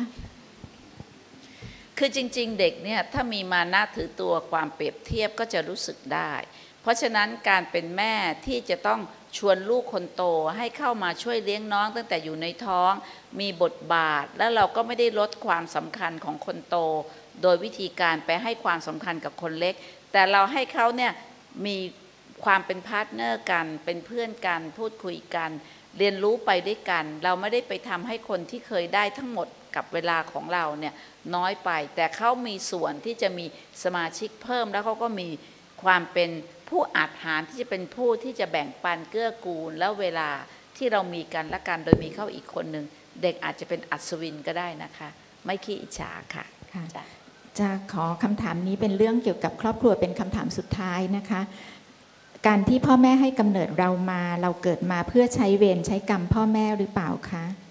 คือจริงๆเด็กเนี่ยถ้ามีมานะถือตัวความเปรียบเทียบก็จะรู้สึกได้เพราะฉะนั้นการเป็นแม่ที่จะต้องชวนลูกคนโตให้เข้ามาช่วยเลี้ยงน้องตั้งแต่อยู่ในท้องมีบทบาทแล้วเราก็ไม่ได้ลดความสำคัญของคนโตโดยวิธีการไปให้ความสำคัญกับคนเล็กแต่เราให้เขาเนี่ยมีความเป็นพาร์ทเนอร์กันเป็นเพื่อนกันพูดคุยกันเรียนรู้ไปด้วยกันเราไม่ได้ไปทำให้คนที่เคยได้ทั้งหมดกับเวลาของเราเนี่ยน้อยไปแต่เขามีส่วนที่จะมีสมาชิกเพิ่มแล้วเขาก็มีความเป็นผู้อาจหารที่จะเป็นผู้ที่จะแบ่งปันเกื้อกูลแล้วเวลาที่เรามีกันและกันโดยมีเขาอีกคนหนึ่งเด็กอาจจะเป็นอัศวินก็ได้นะคะ ไม่ขี้อิจฉาค่ะจ้ะจะขอคำถามนี้เป็นเรื่องเกี่ยวกับครอบครัวเป็นคำถามสุดท้ายนะคะ การที่พ่อแม่ให้กำเนิดเรามาเราเกิดมาเพื่อใช้เวรใช้กรรมพ่อแม่หรือเปล่าคะ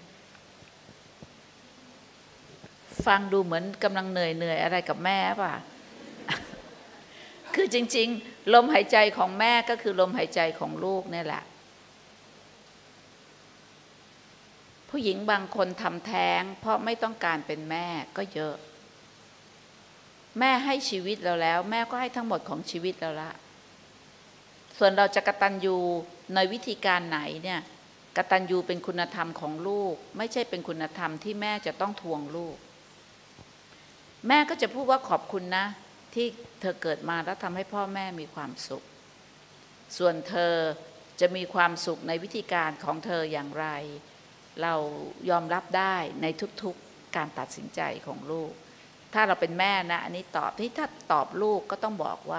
ฟังดูเหมือนกำลังเหนื่อยอะไรกับแม่ป่ะ คือจริงๆลมหายใจของแม่ก็คือลมหายใจของลูกนี่แหละผู้หญิงบางคนทำแท้งเพราะไม่ต้องการเป็นแม่ก็เยอะแม่ให้ชีวิตเราแล้วแม่ก็ให้ทั้งหมดของชีวิตเราละส่วนเราจะกตัญญูในวิธีการไหนเนี่ยกตัญญูเป็นคุณธรรมของลูกไม่ใช่เป็นคุณธรรมที่แม่จะต้องทวงลูกแม่ก็จะพูดว่าขอบคุณนะที่เธอเกิดมาแล้วทำให้พ่อแม่มีความสุขส่วนเธอจะมีความสุขในวิธีการของเธออย่างไรเรายอมรับได้ในทุกๆการตัดสินใจของลูกถ้าเราเป็นแม่นะอันนี้ตอบที่ถ้าตอบลูกก็ต้องบอกว่า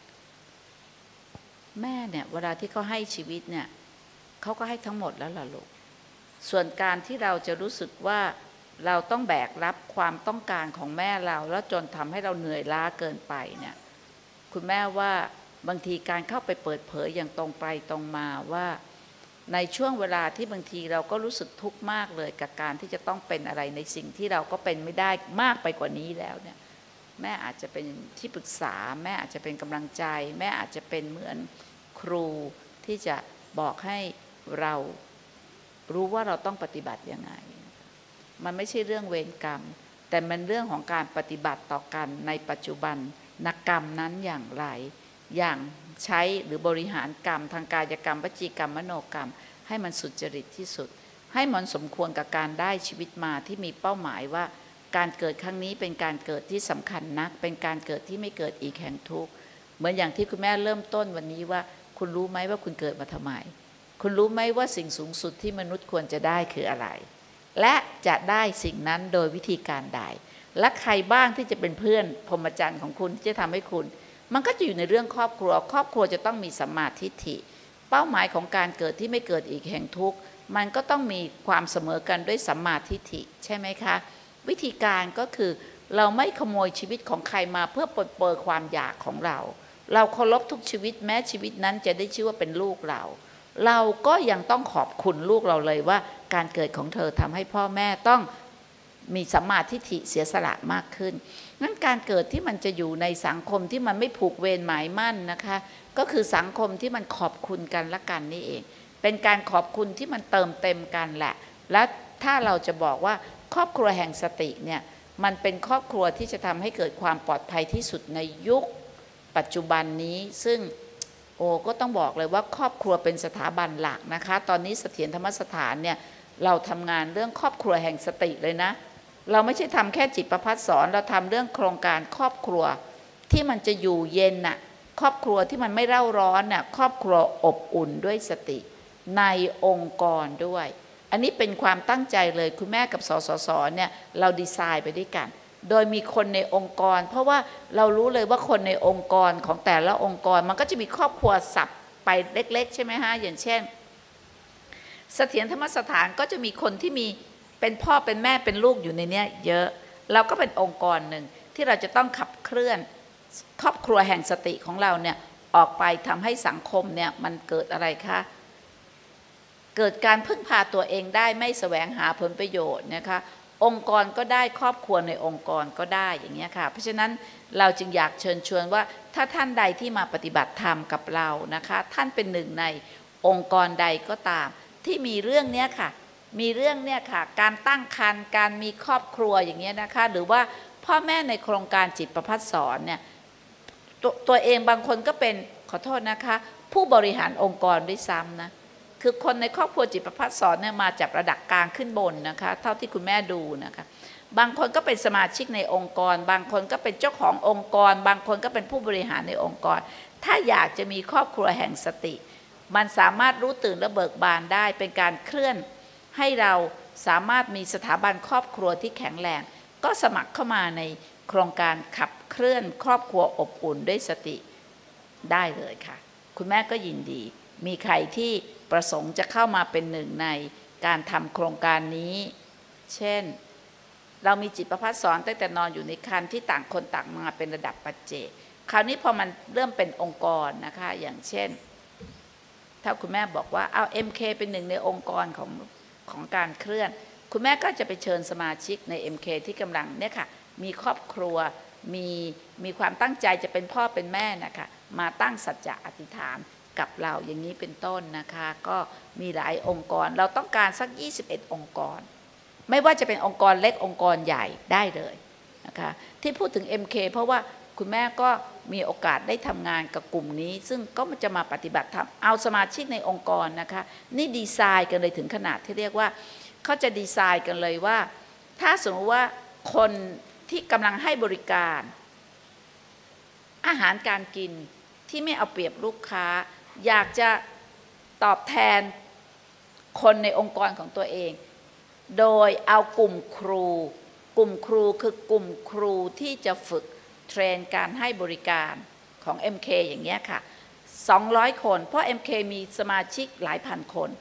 แม่เนี่ยเวลาที่เขาให้ชีวิตเนี่ยเขาก็ให้ทั้งหมดแล้วล่ะลูกส่วนการที่เราจะรู้สึกว่าเราต้องแบกรับความต้องการของแม่เราแล้วจนทำให้เราเหนื่อยล้าเกินไปเนี่ยคุณแม่ว่าบางทีการเข้าไปเปิดเผยอย่างตรงไปตรงมาว่าในช่วงเวลาที่บางทีเราก็รู้สึกทุกข์มากเลยกับการที่จะต้องเป็นอะไรในสิ่งที่เราก็เป็นไม่ได้มากไปกว่านี้แล้วเนี่ยแม่อาจจะเป็นที่ปรึกษาแม่อาจจะเป็นกำลังใจแม่อาจจะเป็นเหมือนครูที่จะบอกให้เรารู้ว่าเราต้องปฏิบัติยังไงมันไม่ใช่เรื่องเวรกรรมแต่มันเรื่องของการปฏิบัติต่อกันในปัจจุบันนักกรรมนั้นอย่างไรอย่างใช้หรือบริหารกรรมทางกายกรรมวจีกรรมมโนกรรมให้มันสุจริตที่สุดให้มันสมควรกับการได้ชีวิตมาที่มีเป้าหมายว่าการเกิดครั้งนี้เป็นการเกิดที่สำคัญนักเป็นการเกิดที่ไม่เกิดอีกแห่งทุกข์เหมือนอย่างที่คุณแม่เริ่มต้นวันนี้ว่าคุณรู้ไหมว่าคุณเกิดมาทำไมคุณรู้ไหมว่าสิ่งสูงสุดที่มนุษย์ควรจะได้คืออะไรและจะได้สิ่งนั้นโดยวิธีการใดและใครบ้างที่จะเป็นเพื่อนพรหมจรรย์ของคุณที่จะทำให้คุณมันก็จะอยู่ในเรื่องครอบครัวครอบครัวจะต้องมีสัมมาทิฏฐิเป้าหมายของการเกิดที่ไม่เกิดอีกแห่งทุกข์มันก็ต้องมีความเสมอกันด้วยสัมมาทิฏฐิใช่ไหมคะวิธีการก็คือเราไม่ขโมยชีวิตของใครมาเพื่อปลดเปลื้องความอยากของเราเราเคารพทุกชีวิตแม้ชีวิตนั้นจะได้ชื่อว่าเป็นลูกเราเราก็ยังต้องขอบคุณลูกเราเลยว่าการเกิดของเธอทำให้พ่อแม่ต้องมีสัมมาทิฏฐิเสียสละมากขึ้นงั้นการเกิดที่มันจะอยู่ในสังคมที่มันไม่ผูกเวรหมายมั่นนะคะก็คือสังคมที่มันขอบคุณกันและกันนี่เองเป็นการขอบคุณที่มันเติมเต็มกันแหละและถ้าเราจะบอกว่าครอบครัวแห่งสติเนี่ยมันเป็นครอบครัวที่จะทำให้เกิดความปลอดภัยที่สุดในยุคปัจจุบันนี้ซึ่งก็ต้องบอกเลยว่าครอบครัวเป็นสถาบันหลักนะคะตอนนี้เสถียรธรรมสถานเนี่ยเราทำงานเรื่องครอบครัวแห่งสติเลยนะเราไม่ใช่ทำแค่จิตประภัสสอนเราทำเรื่องโครงการครอบครัวที่มันจะอยู่เย็นน่ะครอบครัวที่มันไม่เร่าร้อนน่ะครอบครัวอบอุ่นด้วยสติในองค์กรด้วยอันนี้เป็นความตั้งใจเลยคุณแม่กับสสสเนี่ยเราดีไซน์ไปด้วยกันโดยมีคนในองค์กรเพราะว่าเรารู้เลยว่าคนในองค์กรของแต่ละองค์กรมันก็จะมีครอบครัวสับไปเล็กๆใช่ไหมฮะอย่างเช่นเสถียรธรรมสถานก็จะมีคนที่มีเป็นพ่อเป็นแม่เป็นลูกอยู่ในนี้เยอะเราก็เป็นองค์กรหนึ่งที่เราจะต้องขับเคลื่อนครอบครัวแห่งสติของเราเนี่ยออกไปทำให้สังคมเนี่ยมันเกิดอะไรคะเกิดการพึ่งพาตัวเองได้ไม่แสวงหาผลประโยชน์นะคะองค์กรก็ได้ครอบครัวในองค์กรก็ได้อย่างเงี้ยค่ะเพราะฉะนั้นเราจึงอยากเชิญชวนว่าถ้าท่านใดที่มาปฏิบัติธรรมกับเรานะคะท่านเป็นหนึ่งในองค์กรใดก็ตามที่มีเรื่องเนี้ยค่ะมีเรื่องเนี่ยค่ะการตั้งครรภ์การมีครอบครัวอย่างเงี้ยนะคะหรือว่าพ่อแม่ในโครงการจิตประภัสสอนเนี่ยตัวเองบางคนก็เป็นขอโทษนะคะผู้บริหารองค์กรด้วยซ้ำนะคือคนในครอบครัวจิตประภัสสอนเนี่ยมาจากระดับกลางขึ้นบนนะคะเท่าที่คุณแม่ดูนะคะบางคนก็เป็นสมาชิกในองค์กรบางคนก็เป็นเจ้าขององค์กรบางคนก็เป็นผู้บริหารในองค์กรถ้าอยากจะมีครอบครัวแห่งสติมันสามารถรู้ตื่นและเบิกบานได้เป็นการเคลื่อนให้เราสามารถมีสถาบันครอบครัวที่แข็งแรงก็สมัครเข้ามาในโครงการขับเคลื่อนครอบครัวอบอุ่นด้วยสติได้เลยค่ะคุณแม่ก็ยินดีมีใครที่ประสงค์จะเข้ามาเป็นหนึ่งในการทำโครงการนี้เช่นเรามีจิตประภัสสอนตั้งแต่นอนอยู่ในครรภ์ที่ต่างคนต่างมาเป็นระดับปัจเจกคราวนี้พอมันเริ่มเป็นองค์กรนะคะอย่างเช่นถ้าคุณแม่บอกว่าเอา MK เป็นหนึ่งในองค์กรของการเคลื่อนคุณแม่ก็จะไปเชิญสมาชิกใน MK ที่กำลังเนี่ยค่ะมีครอบครัวมีความตั้งใจจะเป็นพ่อเป็นแม่นะคะมาตั้งสัจจะอธิษฐานกับเราอย่างนี้เป็นต้นนะคะก็มีหลายองค์กรเราต้องการสัก21องค์กรไม่ว่าจะเป็นองค์กรเล็กองค์กรใหญ่ได้เลยนะคะที่พูดถึง MK เพราะว่าคุณแม่ก็มีโอกาสได้ทำงานกับกลุ่มนี้ซึ่งก็จะมาปฏิบัติธรรมเอาสมาชิกในองค์กรนะคะนี่ดีไซน์กันเลยถึงขนาดที่เรียกว่าเขาจะดีไซน์กันเลยว่าถ้าสมมติว่าคนที่กำลังให้บริการอาหารการกินที่ไม่เอาเปรียบลูกค้าอยากจะตอบแทนคนในองค์กรของตัวเองโดยเอากลุ่มครูคือกลุ่มครูที่จะฝึกเทรนการให้บริการของ MK อย่างเงี้ยค่ะ200คนเพราะ MK มีสมาชิกหลายพันคน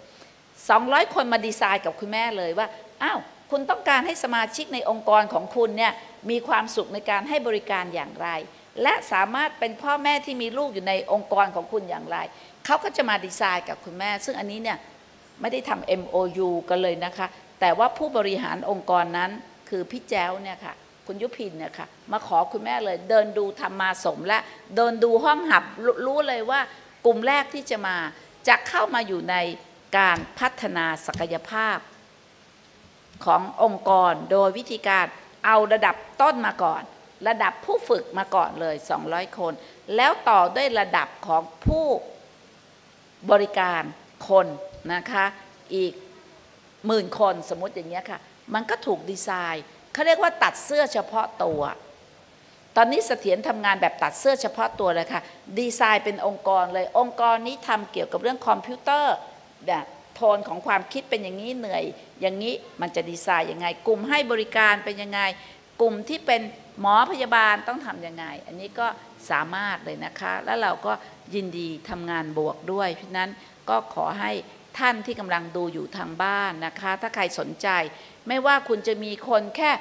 200คนมาดีไซน์กับคุณแม่เลยว่าอ้าวคุณต้องการให้สมาชิกในองค์กรของคุณเนี่ยมีความสุขในการให้บริการอย่างไรและสามารถเป็นพ่อแม่ที่มีลูกอยู่ในองค์กรของคุณอย่างไรเขาก็จะมาดีไซน์กับคุณแม่ซึ่งอันนี้เนี่ยไม่ได้ทำ MOU กันเลยนะคะแต่ว่าผู้บริหารองค์กรนั้นคือพี่แจ้วเนี่ยค่ะคุณยุพินเนี่ยค่ะมาขอคุณแม่เลยเดินดูธรรมาสมและเดินดูห้องหับรู้เลยว่ากลุ่มแรกที่จะเข้ามาอยู่ในการพัฒนาศักยภาพขององค์กรโดยวิธีการเอาระดับต้นมาก่อนระดับผู้ฝึกมาก่อนเลย200คนแล้วต่อด้วยระดับของผู้บริการคนนะคะอีก10,000 คนสมมติอย่างเงี้ยค่ะมันก็ถูกดีไซน์เขาเรียกว่าตัดเสื้อเฉพาะตัวตอนนี้เสถียรทำงานแบบตัดเสื้อเฉพาะตัวเลยค่ะดีไซน์เป็นองค์กรเลยองค์กรนี้ทำเกี่ยวกับเรื่องคอมพิวเตอร์โทนของความคิดเป็นอย่างนี้เหนื่อยอย่างนี้มันจะดีไซน์ยังไงกลุ่มให้บริการเป็นยังไงกลุ่มที่เป็นหมอพยาบาลต้องทำยังไงอันนี้ก็สามารถเลยนะคะแล้วเราก็ยินดีทำงานบวกด้วยเพราะนั้นก็ขอให้ท่านที่กำลังดูอยู่ทางบ้านนะคะถ้าใครสนใจไม่ว่าคุณจะมีคนแค่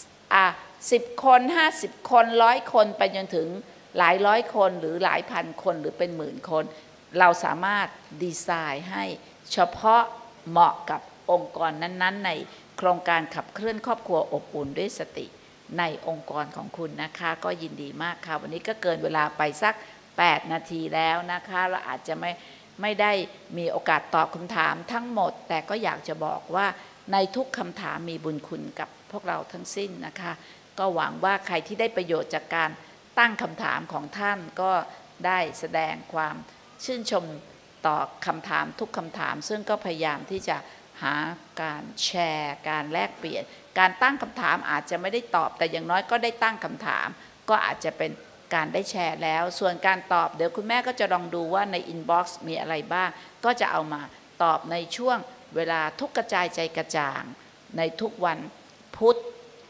10 คน50 คน100 คนไปจนถึงหลายร้อยคนหรือหลายพันคนหรือเป็นหมื่นคนเราสามารถดีไซน์ให้เฉพาะเหมาะกับองค์กรนั้นๆในโครงการขับเคลื่อนครอบครัวอบอุ่นด้วยสติในองค์กรของคุณนะคะก็ยินดีมากค่ะวันนี้ก็เกินเวลาไปสัก8 นาทีแล้วนะคะเราอาจจะไม่ได้มีโอกาสตอบคำถามทั้งหมดแต่ก็อยากจะบอกว่าในทุกคำถามมีบุญคุณกับพวกเราทั้งสิ้นนะคะก็หวังว่าใครที่ได้ประโยชน์จากการตั้งคำถามของท่านก็ได้แสดงความชื่นชมต่อคำถามทุกคำถามซึ่งก็พยายามที่จะหาการแชร์การแลกเปลี่ยนการตั้งคำถามอาจจะไม่ได้ตอบแต่อย่างน้อยก็ได้ตั้งคำถามก็อาจจะเป็นการได้แชร์แล้วส่วนการตอบเดี๋ยวคุณแม่ก็จะลองดูว่าในอินบ็อกซ์มีอะไรบ้างก็จะเอามาตอบในช่วงเวลาทุกกระจายใจกระจ่างในทุกวันพุธ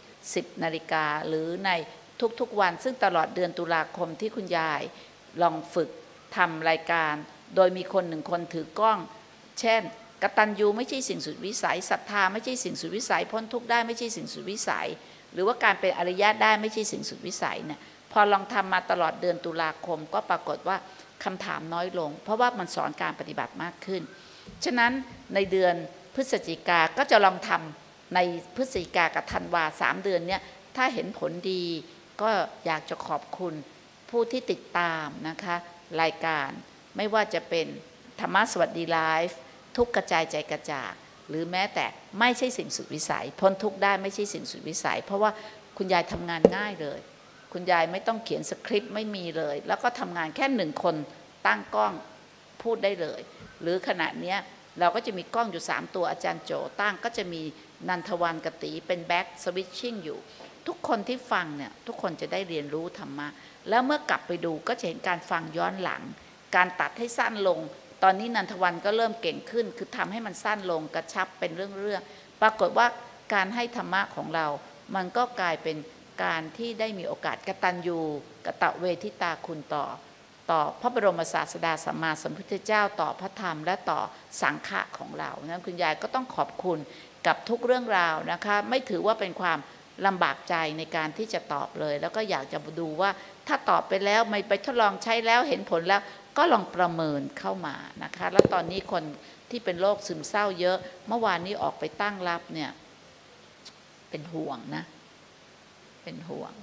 10 นาฬิกาหรือในทุกๆวันซึ่งตลอดเดือนตุลาคมที่คุณยายลองฝึกทำรายการโดยมีคน1 คนถือกล้องเช่นกตัญญูไม่ใช่สิ่งสุดวิสัยศรัทธาไม่ใช่สิ่งสุดวิสัยพ้นทุกข์ได้ไม่ใช่สิ่งสุดวิสัยหรือว่าการเป็นอริยะได้ไม่ใช่สิ่งสุดวิสัยเนี่ยพอลองทำมาตลอดเดือนตุลาคมก็ปรากฏว่าคำถามน้อยลงเพราะว่ามันสอนการปฏิบัติมากขึ้นฉะนั้นในเดือนพฤศจิกาก็จะลองทำในพฤศจิกากับธันวา3 เดือนเนี่ยถ้าเห็นผลดีก็อยากจะขอบคุณผู้ที่ติดตามนะคะรายการไม่ว่าจะเป็นธรรมะสวัสดีไลฟ์ทุกกระจายใจกระจ่างหรือแม้แต่ไม่ใช่สิ่งสุดวิสัยพ้นทุกข์ได้ไม่ใช่สิ่งสุดวิสัยเพราะว่าคุณยายทำงานง่ายเลยคุณยายไม่ต้องเขียนสคริปต์ไม่มีเลยแล้วก็ทำงานแค่1 คนตั้งกล้องพูดได้เลยหรือขณะนี้เราก็จะมีกล้องอยู่3 ตัวอาจารย์โจตั้งก็จะมีนันทวันกติเป็นแบ็กสวิตชิ่งอยู่ทุกคนที่ฟังเนี่ยทุกคนจะได้เรียนรู้ธรรมะแล้วเมื่อกลับไปดูก็จะเห็นการฟังย้อนหลังการตัดให้สั้นลงตอนนี้นันทวันก็เริ่มเก่งขึ้นคือทำให้มันสั้นลงกระชับเป็นเรื่องปรากฏว่าการให้ธรรมะของเรามันก็กลายเป็นการที่ได้มีโอกาสกตัญญูกตเวทิตาคุณต่อพระบรมศาสดาสัมมาสัมพุทธเจ้าต่อพระธรรมและต่อสังฆะของเรานั้นคุณยายก็ต้องขอบคุณกับทุกเรื่องราวนะคะไม่ถือว่าเป็นความลำบากใจในการที่จะตอบเลยแล้วก็อยากจะดูว่าถ้าตอบไปแล้วไม่ไปทดลองใช้แล้วเห็นผลแล้วก็ลองประเมินเข้ามานะคะแล้วตอนนี้คนที่เป็นโรคซึมเศร้าเยอะเมื่อวานนี้ออกไปตั้งรับเนี่ยเป็นห่วงนะเป็นห่วง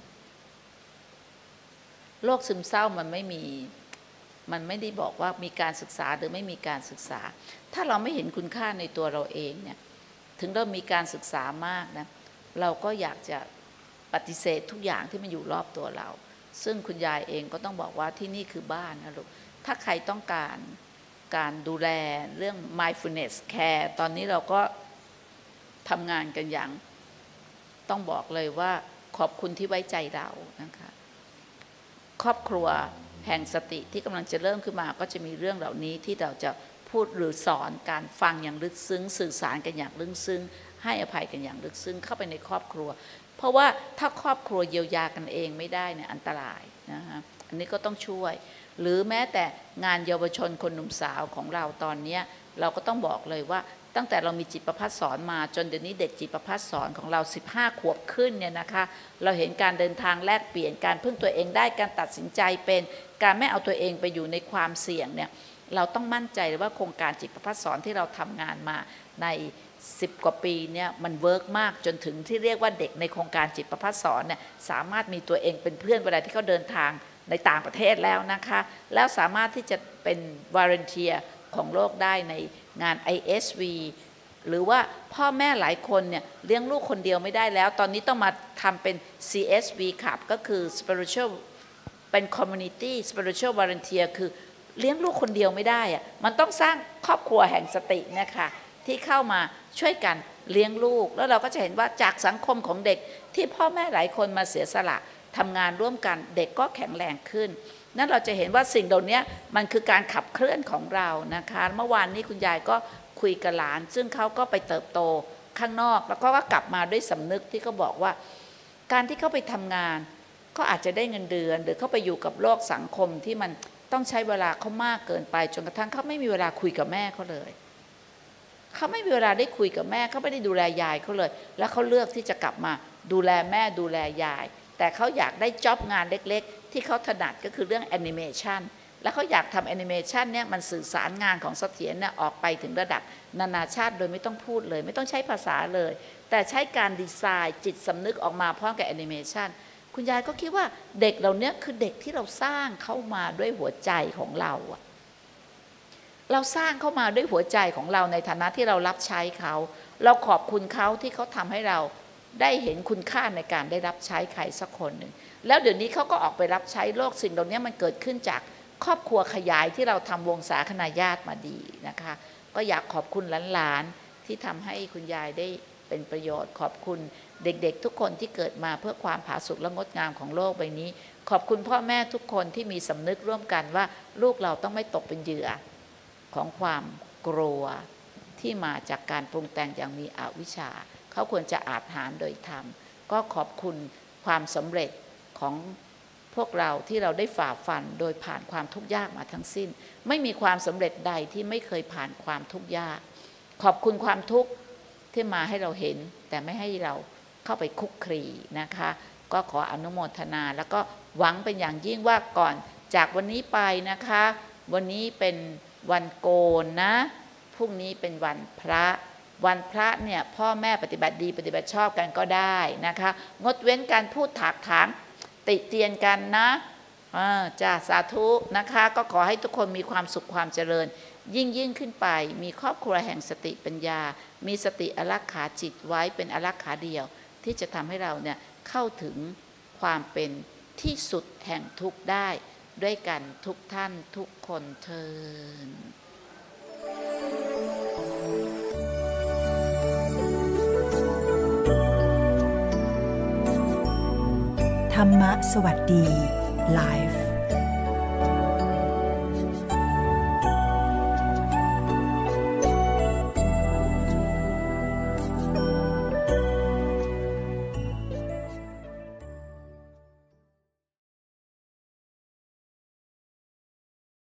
โรคซึมเศร้ามันไม่ได้บอกว่ามีการศึกษาหรือไม่มีการศึกษาถ้าเราไม่เห็นคุณค่าในตัวเราเองเนี่ยถึงเรามีการศึกษามากนะเราก็อยากจะปฏิเสธทุกอย่างที่มันอยู่รอบตัวเราซึ่งคุณยายเองก็ต้องบอกว่าที่นี่คือบ้านนะลูกถ้าใครต้องการดูแลเรื่อง mindfulness care ตอนนี้เราก็ทำงานกันอย่างต้องบอกเลยว่าขอบคุณที่ไว้ใจเรานะคะครอบครัวแห่งสติที่กำลังจะเริ่มขึ้นมาก็จะมีเรื่องเหล่านี้ที่เราจะพูดหรือสอนการฟังอย่างลึกซึ้งสื่อสารกันอย่างลึกซึ้งให้อภัยกันอย่างลึกซึ้งเข้าไปในครอบครัวเพราะว่าถ้าครอบครัวเยียวยากันเองไม่ได้เนี่ยอันตรายนะคะอันนี้ก็ต้องช่วยหรือแม้แต่งานเยาวชนคนหนุ่มสาวของเราตอนนี้เราก็ต้องบอกเลยว่าตั้งแต่เรามีจิตประภัสสอนมาจนเดี๋ยวนี้เด็กจิตประภัสสอนของเรา15 ขวบขึ้นเนี่ยนะคะเราเห็นการเดินทางแลกเปลี่ยนการพึ่งตัวเองได้การตัดสินใจเป็นการไม่เอาตัวเองไปอยู่ในความเสี่ยงเนี่ยเราต้องมั่นใจว่าโครงการจิตประภัสสอนที่เราทำงานมาใน10 กว่าปีเนี่ยมันเวิร์กมากจนถึงที่เรียกว่าเด็กในโครงการจิตประภัสสอนเนี่ยสามารถมีตัวเองเป็นเพื่อนเวลาที่เขาเดินทางในต่างประเทศแล้วนะคะแล้วสามารถที่จะเป็นวอลันเทียร์ของโลกได้ในงาน ISV หรือว่าพ่อแม่หลายคนเนี่ยเลี้ยงลูกคนเดียวไม่ได้แล้วตอนนี้ต้องมาทำเป็น CSV ครับก็คือ Spiritual เป็น Community Spiritual Volunteer คือเลี้ยงลูกคนเดียวไม่ได้อะมันต้องสร้างครอบครัวแห่งสตินะคะที่เข้ามาช่วยกันเลี้ยงลูกแล้วเราก็จะเห็นว่าจากสังคมของเด็กที่พ่อแม่หลายคนมาเสียสละทำงานร่วมกันเด็กก็แข็งแรงขึ้นนั่นเราจะเห็นว่าสิ่งเหล่านี้มันคือการขับเคลื่อนของเรานะคะเมื่อวานนี้คุณยายก็คุยกับหลานซึ่งเขาก็ไปเติบโตข้างนอกแล้วก็กลับมาด้วยสำนึกที่เขาบอกว่าการที่เขาไปทำงานก็อาจจะได้เงินเดือนหรือเขาไปอยู่กับโลกสังคมที่มันต้องใช้เวลาเขามากเกินไปจนกระทั่งเขาไม่มีเวลาคุยกับแม่เขาเลยเขาไม่มีเวลาได้คุยกับแม่เขาไม่ได้ดูแลยายเขาเลยแล้วเขาเลือกที่จะกลับมาดูแลแม่ดูแลยายแต่เขาอยากได้จ็อบงานเล็กๆที่เขาถนัดก็คือเรื่องแอนิเมชันแล้วเขาอยากทำแอนิเมชันเนี่ยมันสื่อสารงานของเสถียรเนี่ยออกไปถึงระดับนานาชาติโดยไม่ต้องพูดเลยไม่ต้องใช้ภาษาเลยแต่ใช้การดีไซน์จิตสำนึกออกมาพร้อมกับแอนิเมชันคุณยายก็คิดว่าเด็กเหล่านี้คือเด็กที่เราสร้างเข้ามาด้วยหัวใจของเราเราสร้างเข้ามาด้วยหัวใจของเราในฐานะที่เรารับใช้เขาเราขอบคุณเขาที่เขาทำให้เราได้เห็นคุณค่าในการได้รับใช้ใครสักคนหนึ่งแล้วเดี๋ยวนี้เขาก็ออกไปรับใช้โลกสิ่งเหล่านี้มันเกิดขึ้นจากครอบครัวขยายที่เราทำวงศาคณาญาติมาดีนะคะก็อยากขอบคุณหลานๆที่ทำให้คุณยายได้เป็นประโยชน์ขอบคุณเด็กๆทุกคนที่เกิดมาเพื่อความผาสุกและงดงามของโลกใบนี้ขอบคุณพ่อแม่ทุกคนที่มีสำนึกร่วมกันว่าลูกเราต้องไม่ตกเป็นเหยื่อของความกลัวที่มาจากการปรุงแต่งอย่างมีอวิชชาเขาควรจะอาจหารโดยธรรมก็ขอบคุณความสำเร็จของพวกเราที่เราได้ฝ่าฟันโดยผ่านความทุกข์ยากมาทั้งสิ้นไม่มีความสำเร็จใดที่ไม่เคยผ่านความทุกข์ยากขอบคุณความทุกข์ที่มาให้เราเห็นแต่ไม่ให้เราเข้าไปคุกคลีนะคะก็ขออนุโมทนาแล้วก็หวังเป็นอย่างยิ่งว่าก่อนจากวันนี้ไปนะคะวันนี้เป็นวันโกนนะพรุ่งนี้เป็นวันพระเนี่ยพ่อแม่ปฏิบัติดีปฏิบัติชอบกันก็ได้นะคะงดเว้นการพูดถากถางติเตียนกันนะจ้าสาธุนะคะก็ขอให้ทุกคนมีความสุขความเจริญยิ่งขึ้นไปมีครอบครัวแห่งสติปัญญามีสติอารักขาจิตไว้เป็นอารักขาเดียวที่จะทำให้เราเนี่ยเข้าถึงความเป็นที่สุดแห่งทุกข์ได้ด้วยกันทุกท่านทุกคนเทินธรรมะสวัสดีไลฟ์